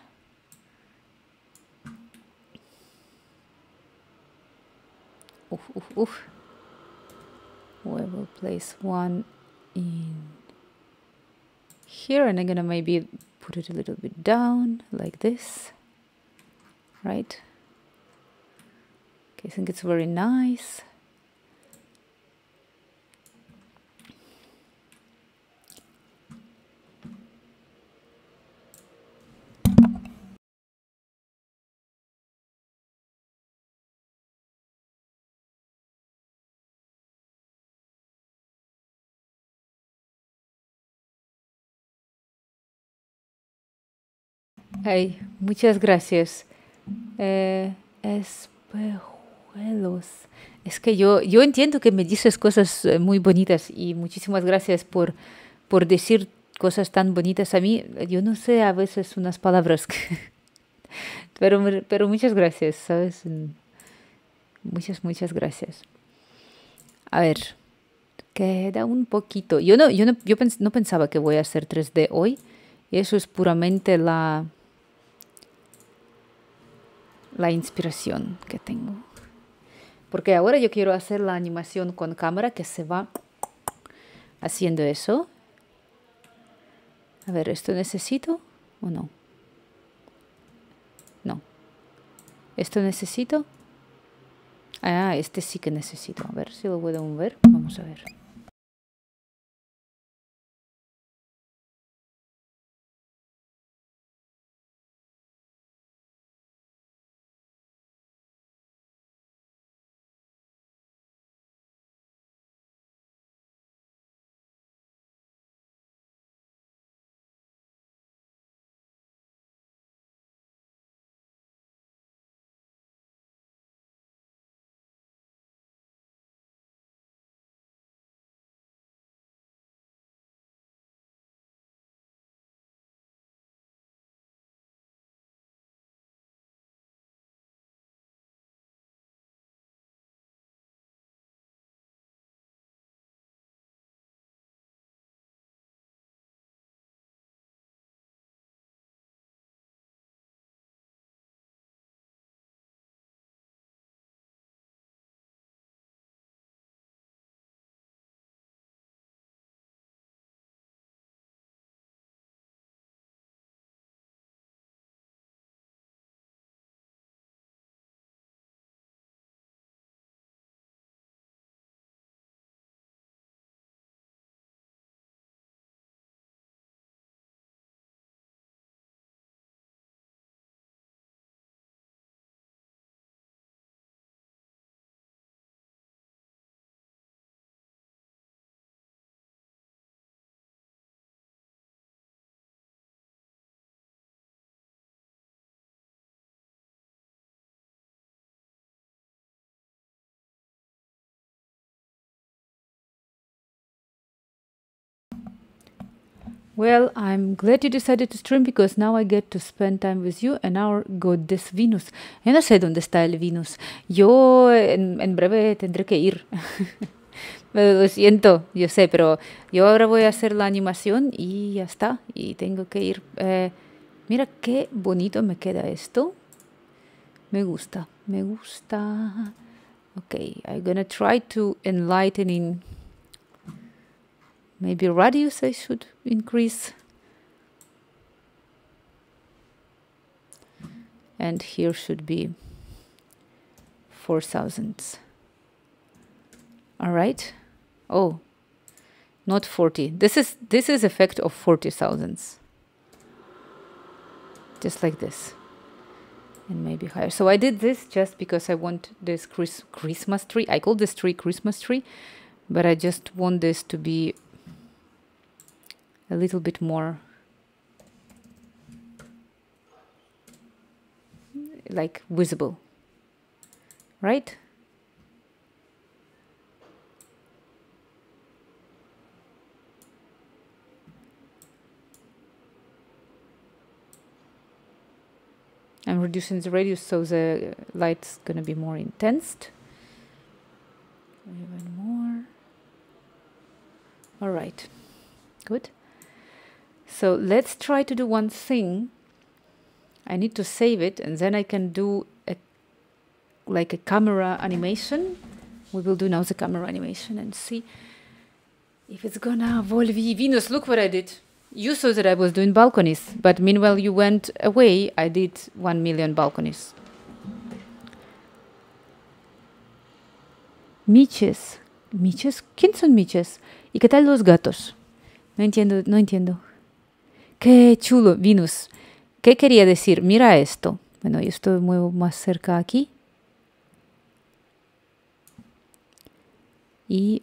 Oof, oof, oof. We will place one in here, and I'm gonna maybe put it a little bit down like this, right? Okay, I think it's very nice. Ay, muchas gracias. Eh, espejuelos. Es que yo, yo entiendo que me dices cosas eh, muy bonitas, y muchísimas gracias por, por decir cosas tan bonitas a mí. Yo no sé a veces unas palabras, que pero, me- pero muchas gracias, ¿sabes? Mm, Muchas, muchas gracias. A ver, queda un poquito. Yo no, yo no, yo pens- no pensaba que voy a hacer tres D hoy. Eso es puramente la, la inspiración que tengo. Porque ahora yo quiero hacer la animación con cámara que se va haciendo eso. A ver, ¿esto necesito o no? No. ¿Esto necesito? Ah, este sí que necesito. A ver si lo puedo mover. Vamos a ver. Well, I'm glad you decided to stream because now I get to spend time with you and our goddess Venus. Yo no sé dónde está el Venus. Yo en, en breve tendré que ir. Lo siento, yo sé, pero yo ahora voy a hacer la animación y ya está. Y tengo que ir. Eh, mira qué bonito me queda esto. Me gusta, me gusta. Okay, I'm gonna try to enlighten in maybe radius I should increase. And here should be four thousand. All right. Oh, not forty. This is this is effect of forty thousands. Just like this. And maybe higher. So I did this just because I want this Chris Christmas tree. I call this tree Christmas tree, but I just want this to be a little bit more like visible, right? I'm reducing the radius so the light's gonna be more intense. Even more. All right, good. So let's try to do one thing. I need to save it and then I can do a, like a camera animation. We will do now the camera animation and see if it's gonna evolve. Venus, look what I did. You saw that I was doing balconies, but meanwhile you went away, I did one million balconies. Miches. ¿Miches? ¿Quién son miches? ¿Y qué tal los gatos? No entiendo, no entiendo. Qué chulo, Venus. ¿Qué quería decir? Mira esto. Bueno, yo estoy muy más cerca aquí. Y...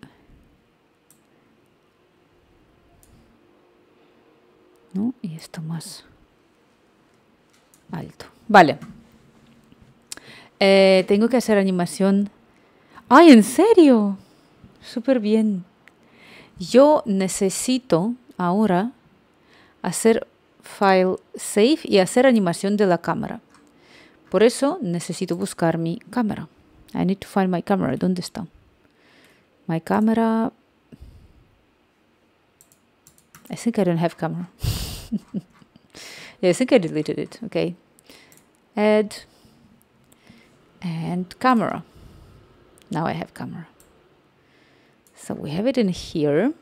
¿no? Y esto más alto. Vale. Eh, tengo que hacer animación. ¡Ay, en serio! Súper bien. Yo necesito ahora hacer file save y hacer animación de la cámara. Por eso necesito buscar mi cámara. I need to find my camera. ¿Dónde está? My camera. I think I don't have camera. Yeah, I think I deleted it. Okay. Add and camera. Now I have camera. So we have it in here.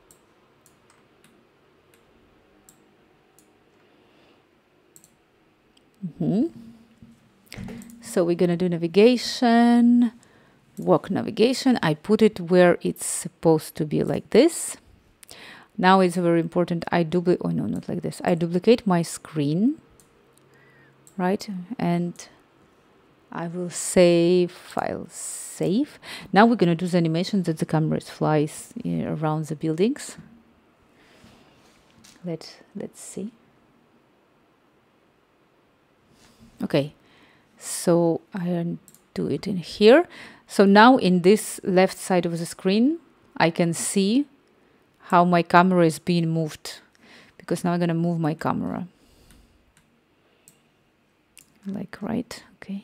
Mm-hmm. So we're gonna do navigation, walk navigation. I put it where it's supposed to be, like this. Now it's very important. I duplicate. Oh no, not like this. I duplicate my screen, right? And I will save file save. Now we're gonna do the animation that the camera flies uh, around the buildings. Let let's see. Okay, so I do it in here. So now in this left side of the screen, I can see how my camera is being moved, because now I'm gonna move my camera. Like right, okay.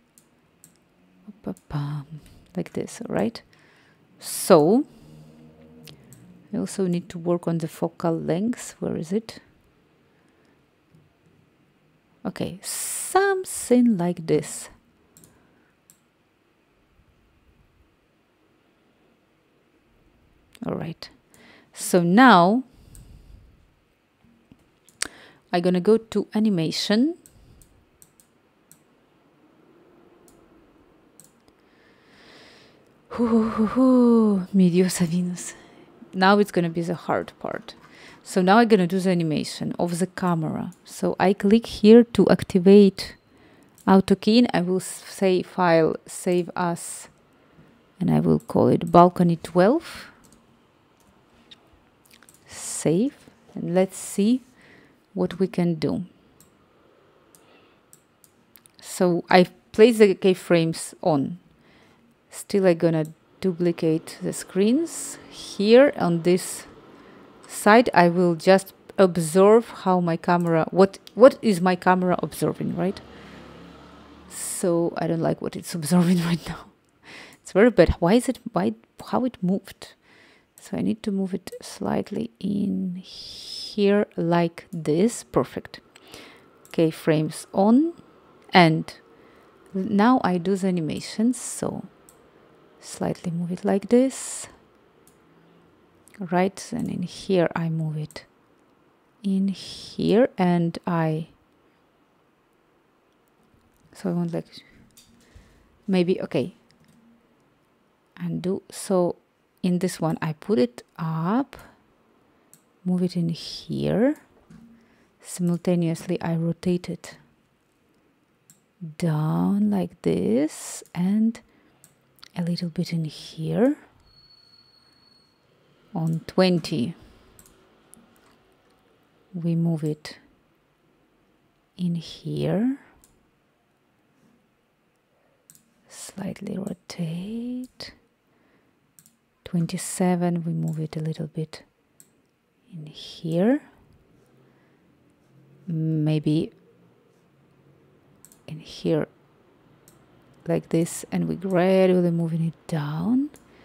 Like this, all right? So I also need to work on the focal length. Where is it? Okay, something like this. All right. So now I'm gonna go to animation. Ooh, mi diosa Venus. Now it's gonna be the hard part. So now I'm gonna do the animation of the camera. So I click here to activate AutoKey. I will say file save as, and I will call it balcony twelve. Save, and let's see what we can do. So I place the keyframes on. Still I'm gonna duplicate the screens. Here on this side I will just observe how my camera, what what is my camera observing, right? So I don't like what it's observing right now. It's very bad. Why is it, why, how it moved? So I need to move it slightly in here like this. Perfect. Okay, frames on. And now I do the animations. So slightly move it like this. Right, and in here I move it in here, and I, so I want like, maybe, okay, undo. So in this one I put it up, move it in here, simultaneously I rotate it down like this, and a little bit in here. On twenty we move it in here, slightly rotate. Twenty-seven we move it a little bit in here, maybe in here like this, and we gradually moving it down.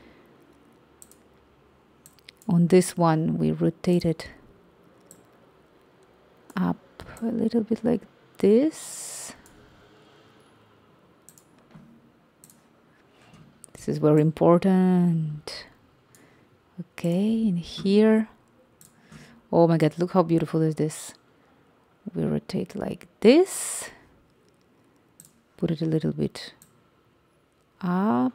On this one we rotate it up a little bit like this. This is very important. Okay, in here. Oh my god, look how beautiful is this. We rotate like this. Put it a little bit up.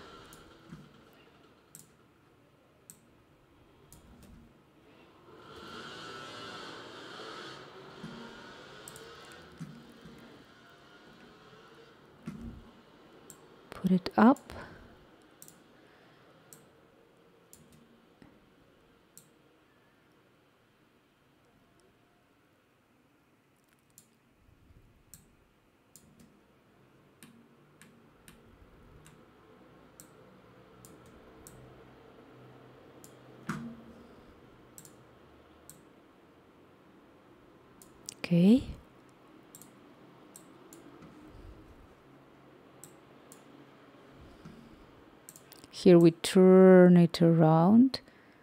Put it up. Okay. Here we turn it around.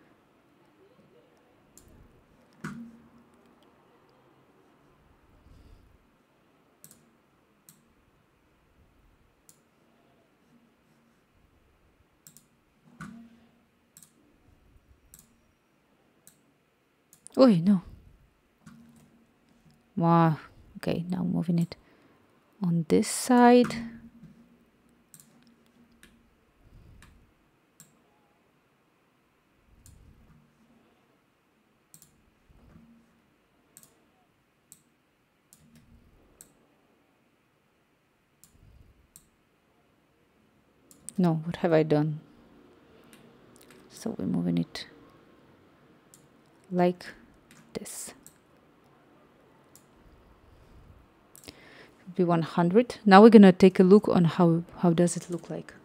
Oh no. Wow. Okay, now moving it on this side. No, what have I done? So we're moving it like this. Be one hundred. Now we're gonna take a look on how how does it look like.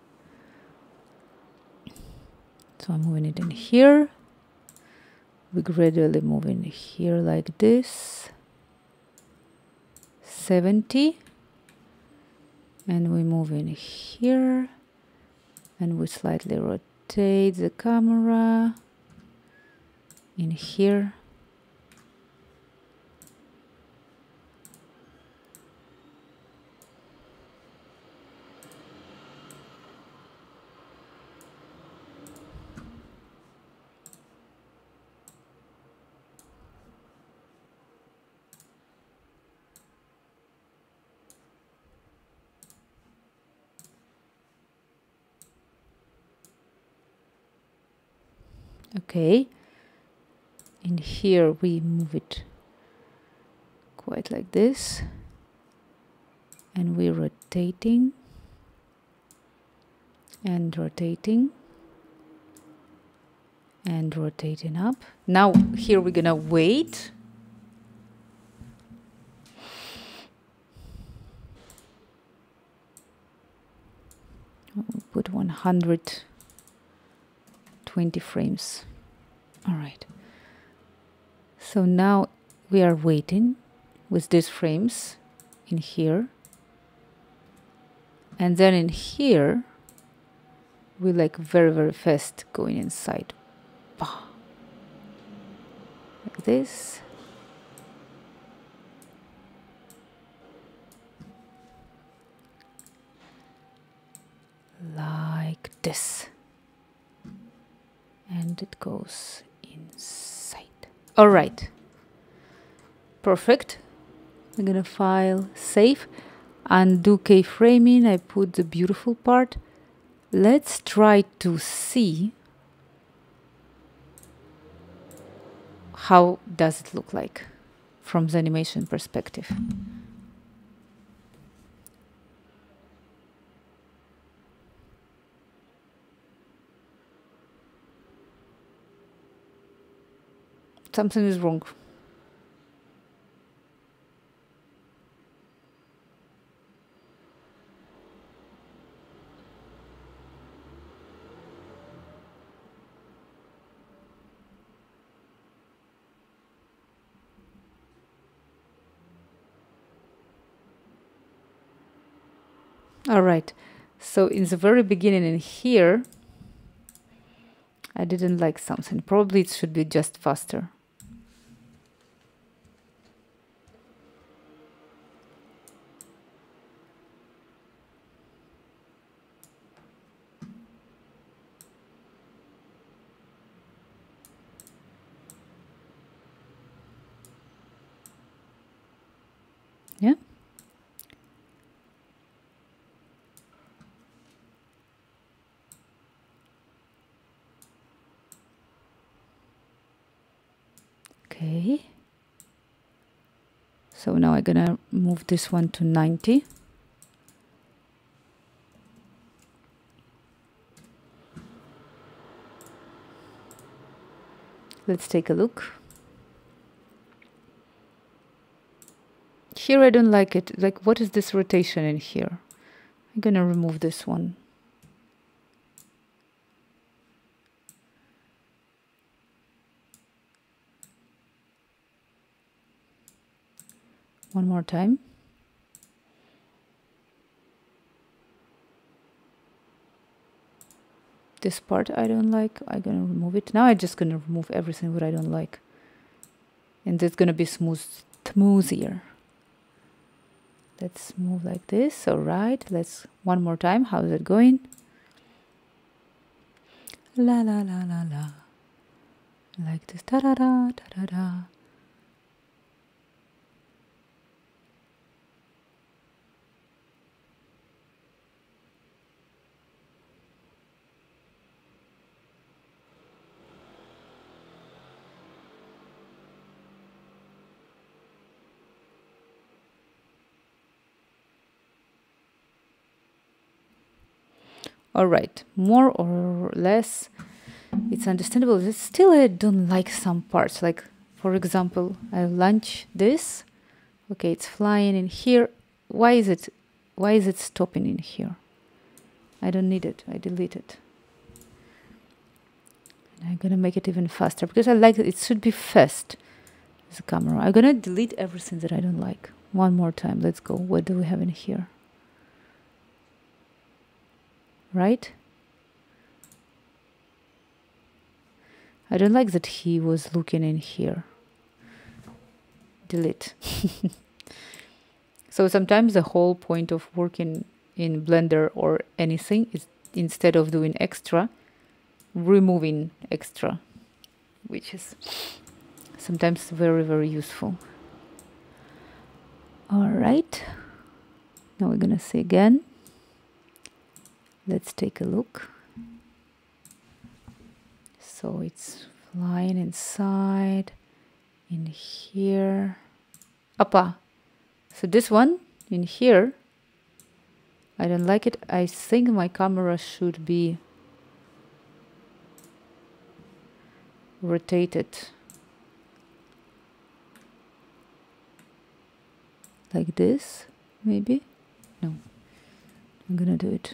So I'm moving it in here. We gradually move in here like this. seventy. And we move in here. And we slightly rotate the camera in here. Okay, in here we move it quite like this, and we're rotating and rotating and rotating up. Now here we're gonna wait. We'll put one hundred twenty frames. All right. So now we are waiting with these frames in here. And then in here, we like very, very fast going inside. Bah. Like this. Like this. And it goes inside. All right. Perfect. I'm gonna file, save, undo keyframing. I put the beautiful part. Let's try to see how does it look like from the animation perspective. Something is wrong. All right, so in the very beginning in here, I didn't like something. Probably it should be just faster. Yeah. Okay. So now I'm gonna move this one to ninety. Let's take a look. Here I don't like it. Like, what is this rotation in here? I'm gonna remove this one. One more time. This part I don't like. I'm gonna remove it. Now I'm just gonna remove everything what I don't like. And it's gonna be smooth, smoother. Let's move like this. All right. Let's one more time. How's it going? La la la la la. Like this. Da da da da da da. All right, more or less, it's understandable. It's still, I don't like some parts. Like, for example, I launch this. Okay, it's flying in here. Why is it? Why is it stopping in here? I don't need it. I delete it. And I'm gonna make it even faster because I like it. It should be fast. The camera. I'm gonna delete everything that I don't like. One more time. Let's go. What do we have in here? Right? I don't like that he was looking in here. Delete. So sometimes the whole point of working in Blender or anything is, instead of doing extra, removing extra, which is sometimes very, very useful. All right. Now we're gonna see again. Let's take a look. So it's flying inside, in here. Appa. So this one in here, I don't like it. I think my camera should be rotated like this, maybe. No, I'm gonna do it.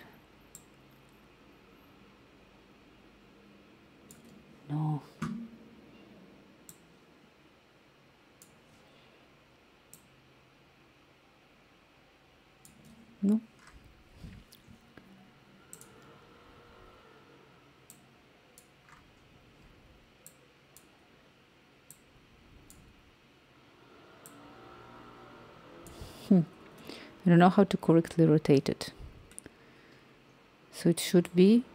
No. I don't know how to correctly rotate it. So it should be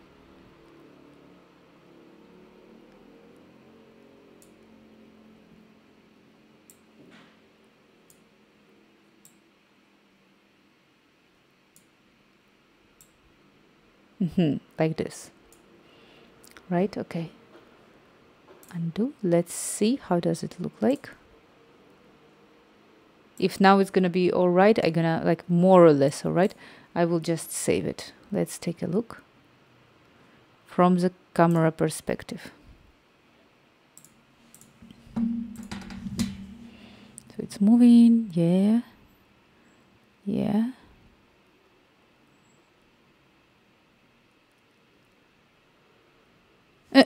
mm-hmm, like this, right? Okay. Undo. Let's see how does it look like. If now it's gonna be all right, I'm gonna like more or less all right. I will just save it. Let's take a look from the camera perspective. So it's moving, yeah, yeah. Uh,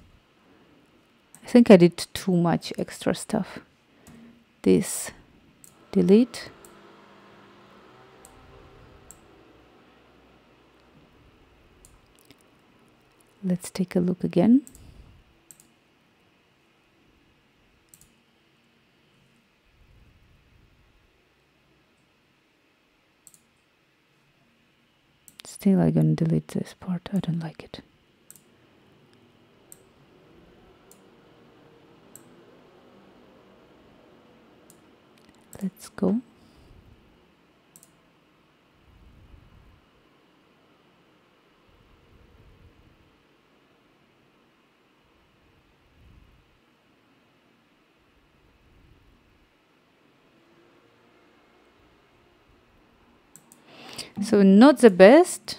I think I did too much extra stuff. This, delete. Let's take a look again. Still, I'm gonna delete this part. I don't like it. Let's go. So not the best,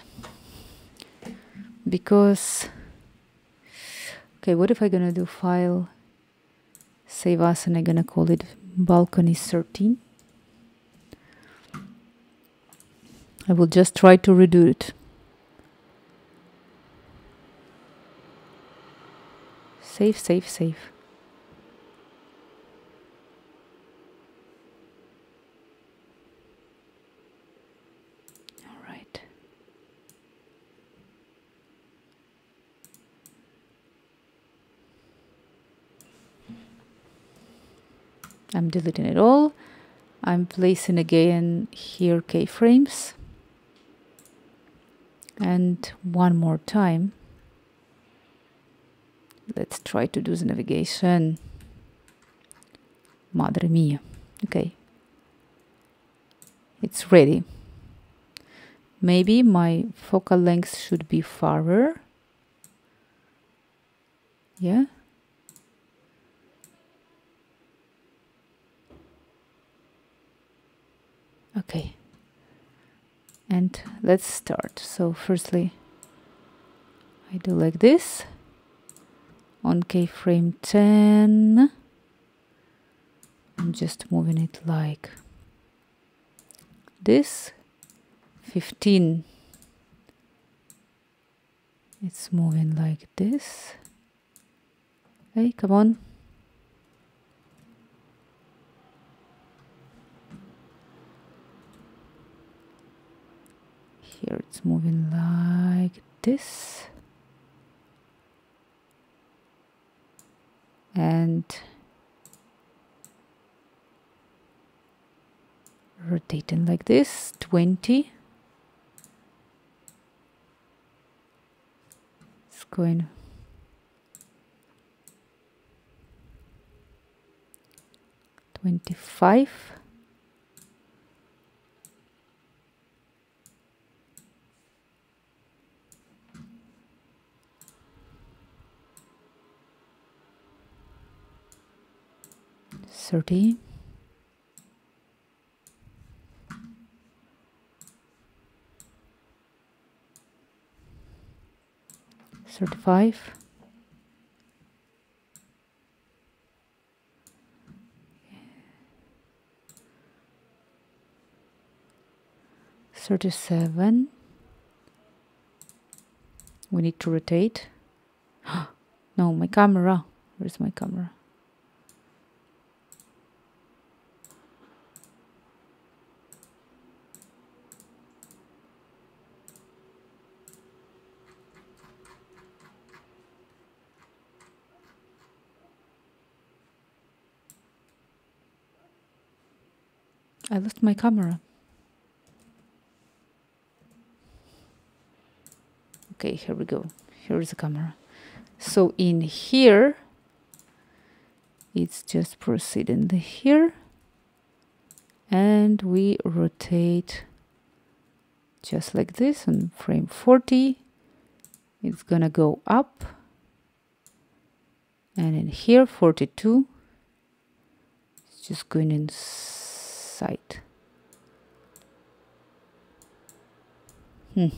because, okay, what if I'm gonna do file, save as, and I'm gonna call it balcony thirteen. I will just try to redo it. Save, save, save. All right. I'm deleting it all. I'm placing again here keyframes. And one more time. Let's try to do the navigation. Madre mia. Okay. It's ready. Maybe my focal length should be farther. Yeah. Okay. And let's start. So firstly, I do like this. On keyframe ten, I'm just moving it like this. fifteen, it's moving like this. Hey, come on. Here it's moving like this. And rotating like this, twenty. It's going twenty-five. thirty. thirty-five. thirty-seven. We need to rotate. No, my camera. Where's my camera? I lost my camera. Okay, here we go. Here is the camera. So in here, it's just proceeding here. And we rotate just like this on frame forty. It's gonna go up. And in here, forty-two. It's just going inside. Hmm.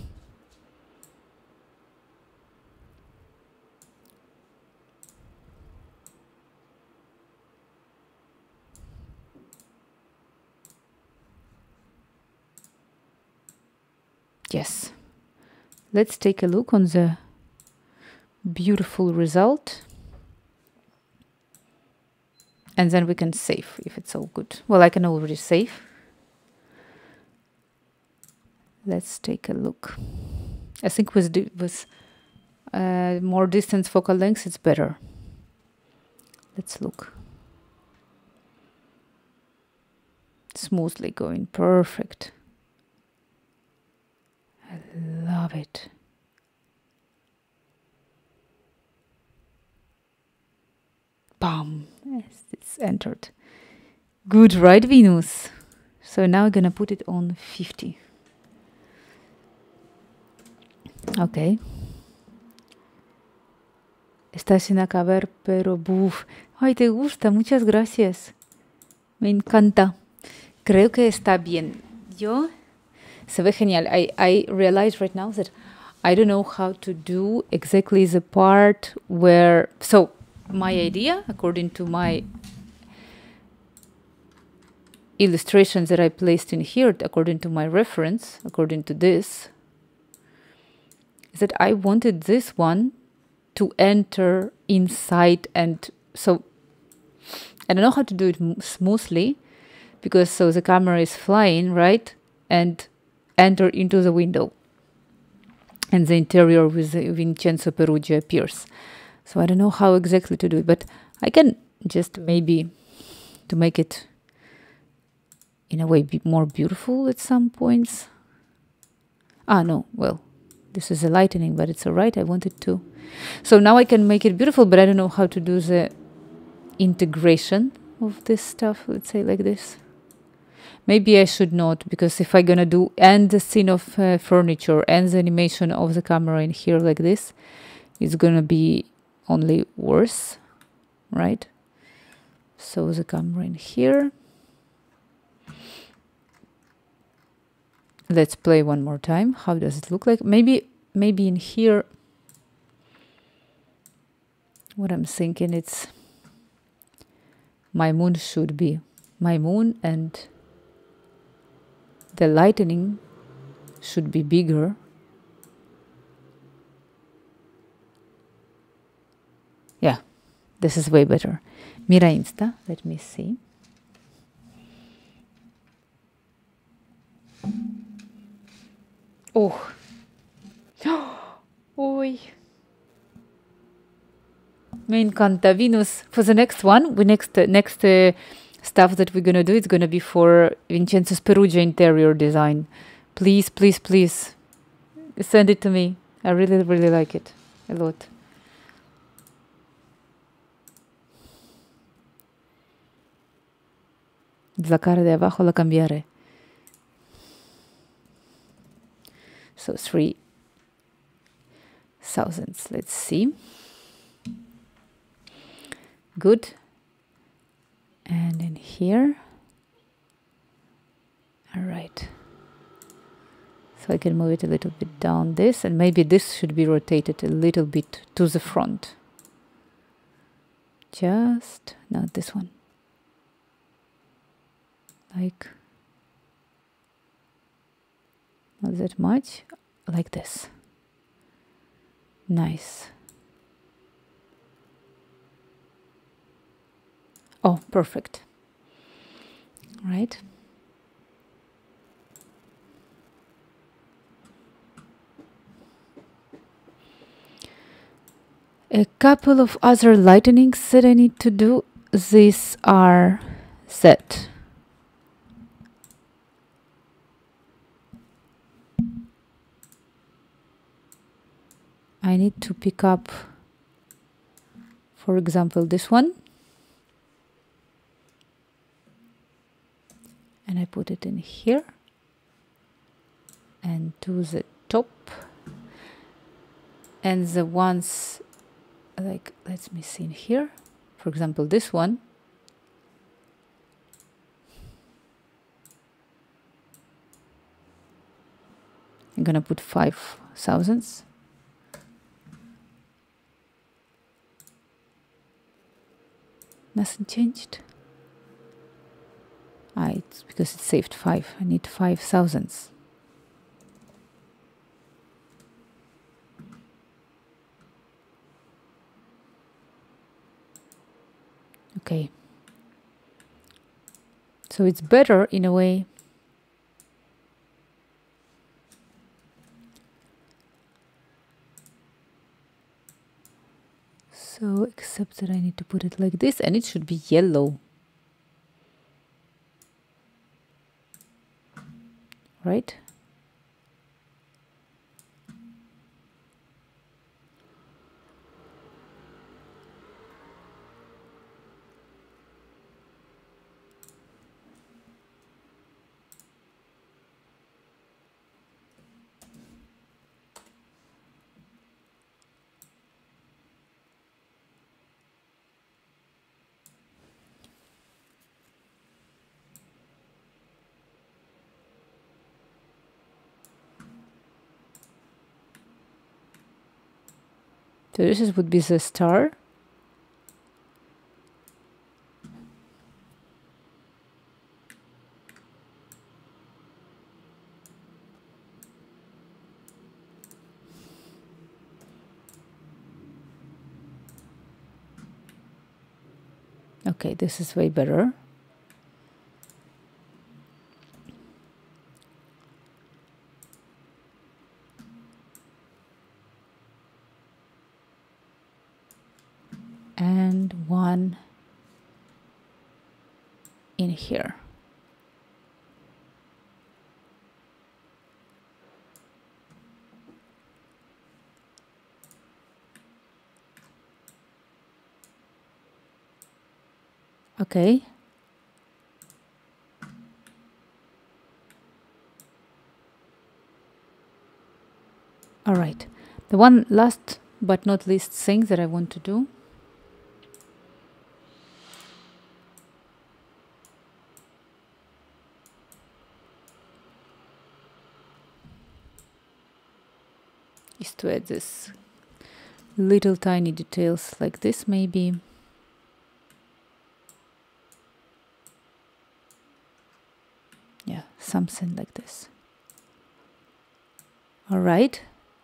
Yes. Let's take a look on the beautiful result. And then we can save if it's all good. Well, I can already save. Let's take a look. I think with, with uh, more distance focal length, it's better. Let's look. Smoothly going, perfect. I love it. Bam! Yes, it's entered. Good, right, Venus? So now I'm gonna put it on fifty. Ok. Está sin acabar, pero buf. Ay, te gusta, muchas gracias. Me encanta. Creo que está bien. Yo se ve genial. I, I realize right now that I don't know how to do exactly the part where... So, my idea, according to my illustrations that I placed in here, according to my reference, according to this, is that I wanted this one to enter inside, and so I don't know how to do it smoothly, because so the camera is flying, right, and enter into the window, and the interior with the Vincenzo Peruggia appears. So I don't know how exactly to do it, but I can just maybe to make it in a way be more beautiful at some points. Ah, no, well, this is a lightening, but it's all right. I wanted to. So now I can make it beautiful, but I don't know how to do the integration of this stuff. Let's say like this. Maybe I should not, because if I'm gonna do and the scene of uh, furniture and the animation of the camera in here like this, it's gonna be only worse, right? So the camera in here. Let's play one more time. How does it look like? Maybe, maybe in here, what I'm thinking, it's my moon should be my moon, and the lightning should be bigger. Yeah, this is way better. Mira Insta, let me see. Oh. Uy. Me encanta. Venus. For the next one, we next uh, next uh, stuff that we're gonna do, it's gonna be for Vincenzo's Peruggia interior design. Please, please, please, send it to me. I really, really like it a lot. La cara de abajo la cambiaré. So three thousands. Let's see. Good. And in here. All right. So I can move it a little bit down this, and maybe this should be rotated a little bit to the front. Just not this one. Like not that much, like this. Nice. Oh, perfect. Right. A couple of other lightnings that I need to do. These are set. I need to pick up, for example, this one. And I put it in here. And to the top. And the ones, like, let me see in here. For example, this one. I'm gonna put five thousandths. Nothing changed. Ah, it's because it saved five. I need five thousandths. Okay. So it's better in a way. So, except that I need to put it like this, and it should be yellow. Right? So this is, would be the star. Okay, this is way better. And one in here. Okay. All right. The one last but not least thing that I want to do is to add this little tiny details like this, maybe. Yeah, something like this. All right.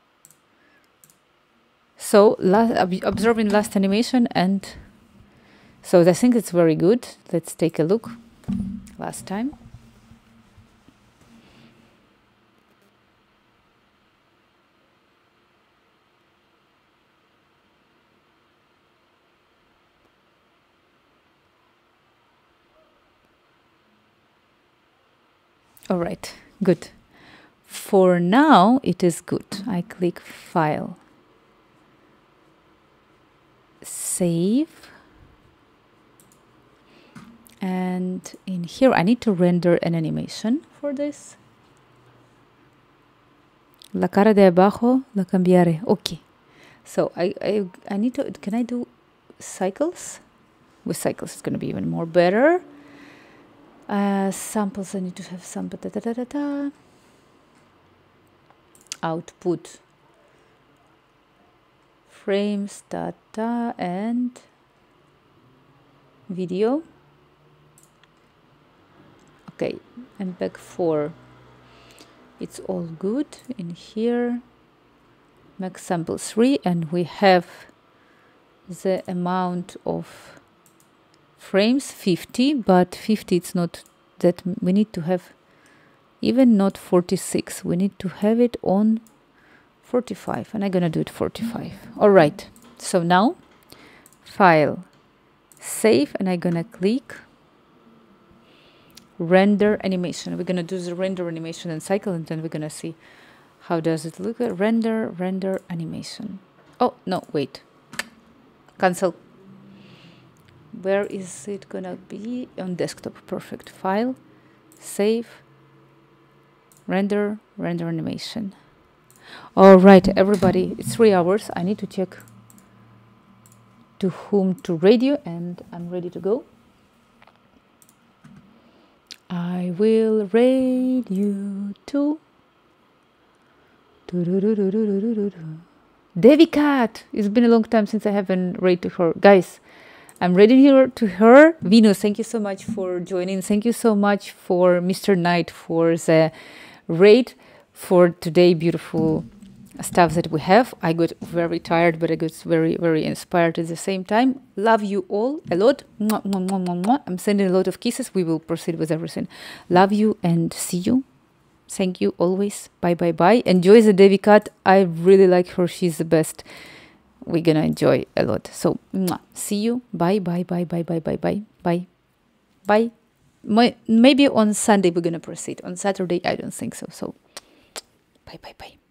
So last, observing last animation, and so I think it's very good. Let's take a look. Last time. All right, good. For now, it is good. I click File, Save, and in here I need to render an animation for this. La cara de abajo la cambiaré. Okay. So I, I, I need to, can I do cycles? With cycles, it's going to be even more better. Uh, samples, I need to have some da, da, da, da, da. Output frames, data, and video. Okay, and back four. It's all good in here. Max sample three, and we have the amount of frames fifty, but fifty it's not that we need to have, even not forty-six, we need to have it on forty-five, and I'm gonna do it forty-five. All right, so now File, Save, and I'm gonna click Render Animation. We're gonna do the render animation and cycle, and then we're gonna see how does it look at render render animation. Oh, no, wait. Cancel. Where is it gonna be? On desktop. Perfect. File. Save. Render. Render animation. All right, everybody. It's three hours. I need to check to whom to radio, and I'm ready to go. I will raid you to Devi Cat. It's been a long time since I haven't raid to her. Guys, I'm ready here to her. Venus, thank you so much for joining. Thank you so much for Mister Knight for the raid for today. Beautiful stuff that we have. I got very tired, but I got very, very inspired at the same time. Love you all a lot. Mwah, mwah, mwah, mwah, mwah. I'm sending a lot of kisses. We will proceed with everything. Love you and see you. Thank you always. Bye, bye, bye. Enjoy the Devi Cat. I really like her. She's the best. We're gonna enjoy a lot. So, mwah. See you. Bye, bye, bye, bye, bye, bye, bye, bye, bye. My, maybe on Sunday we're gonna proceed. On Saturday, I don't think so. So, bye, bye, bye.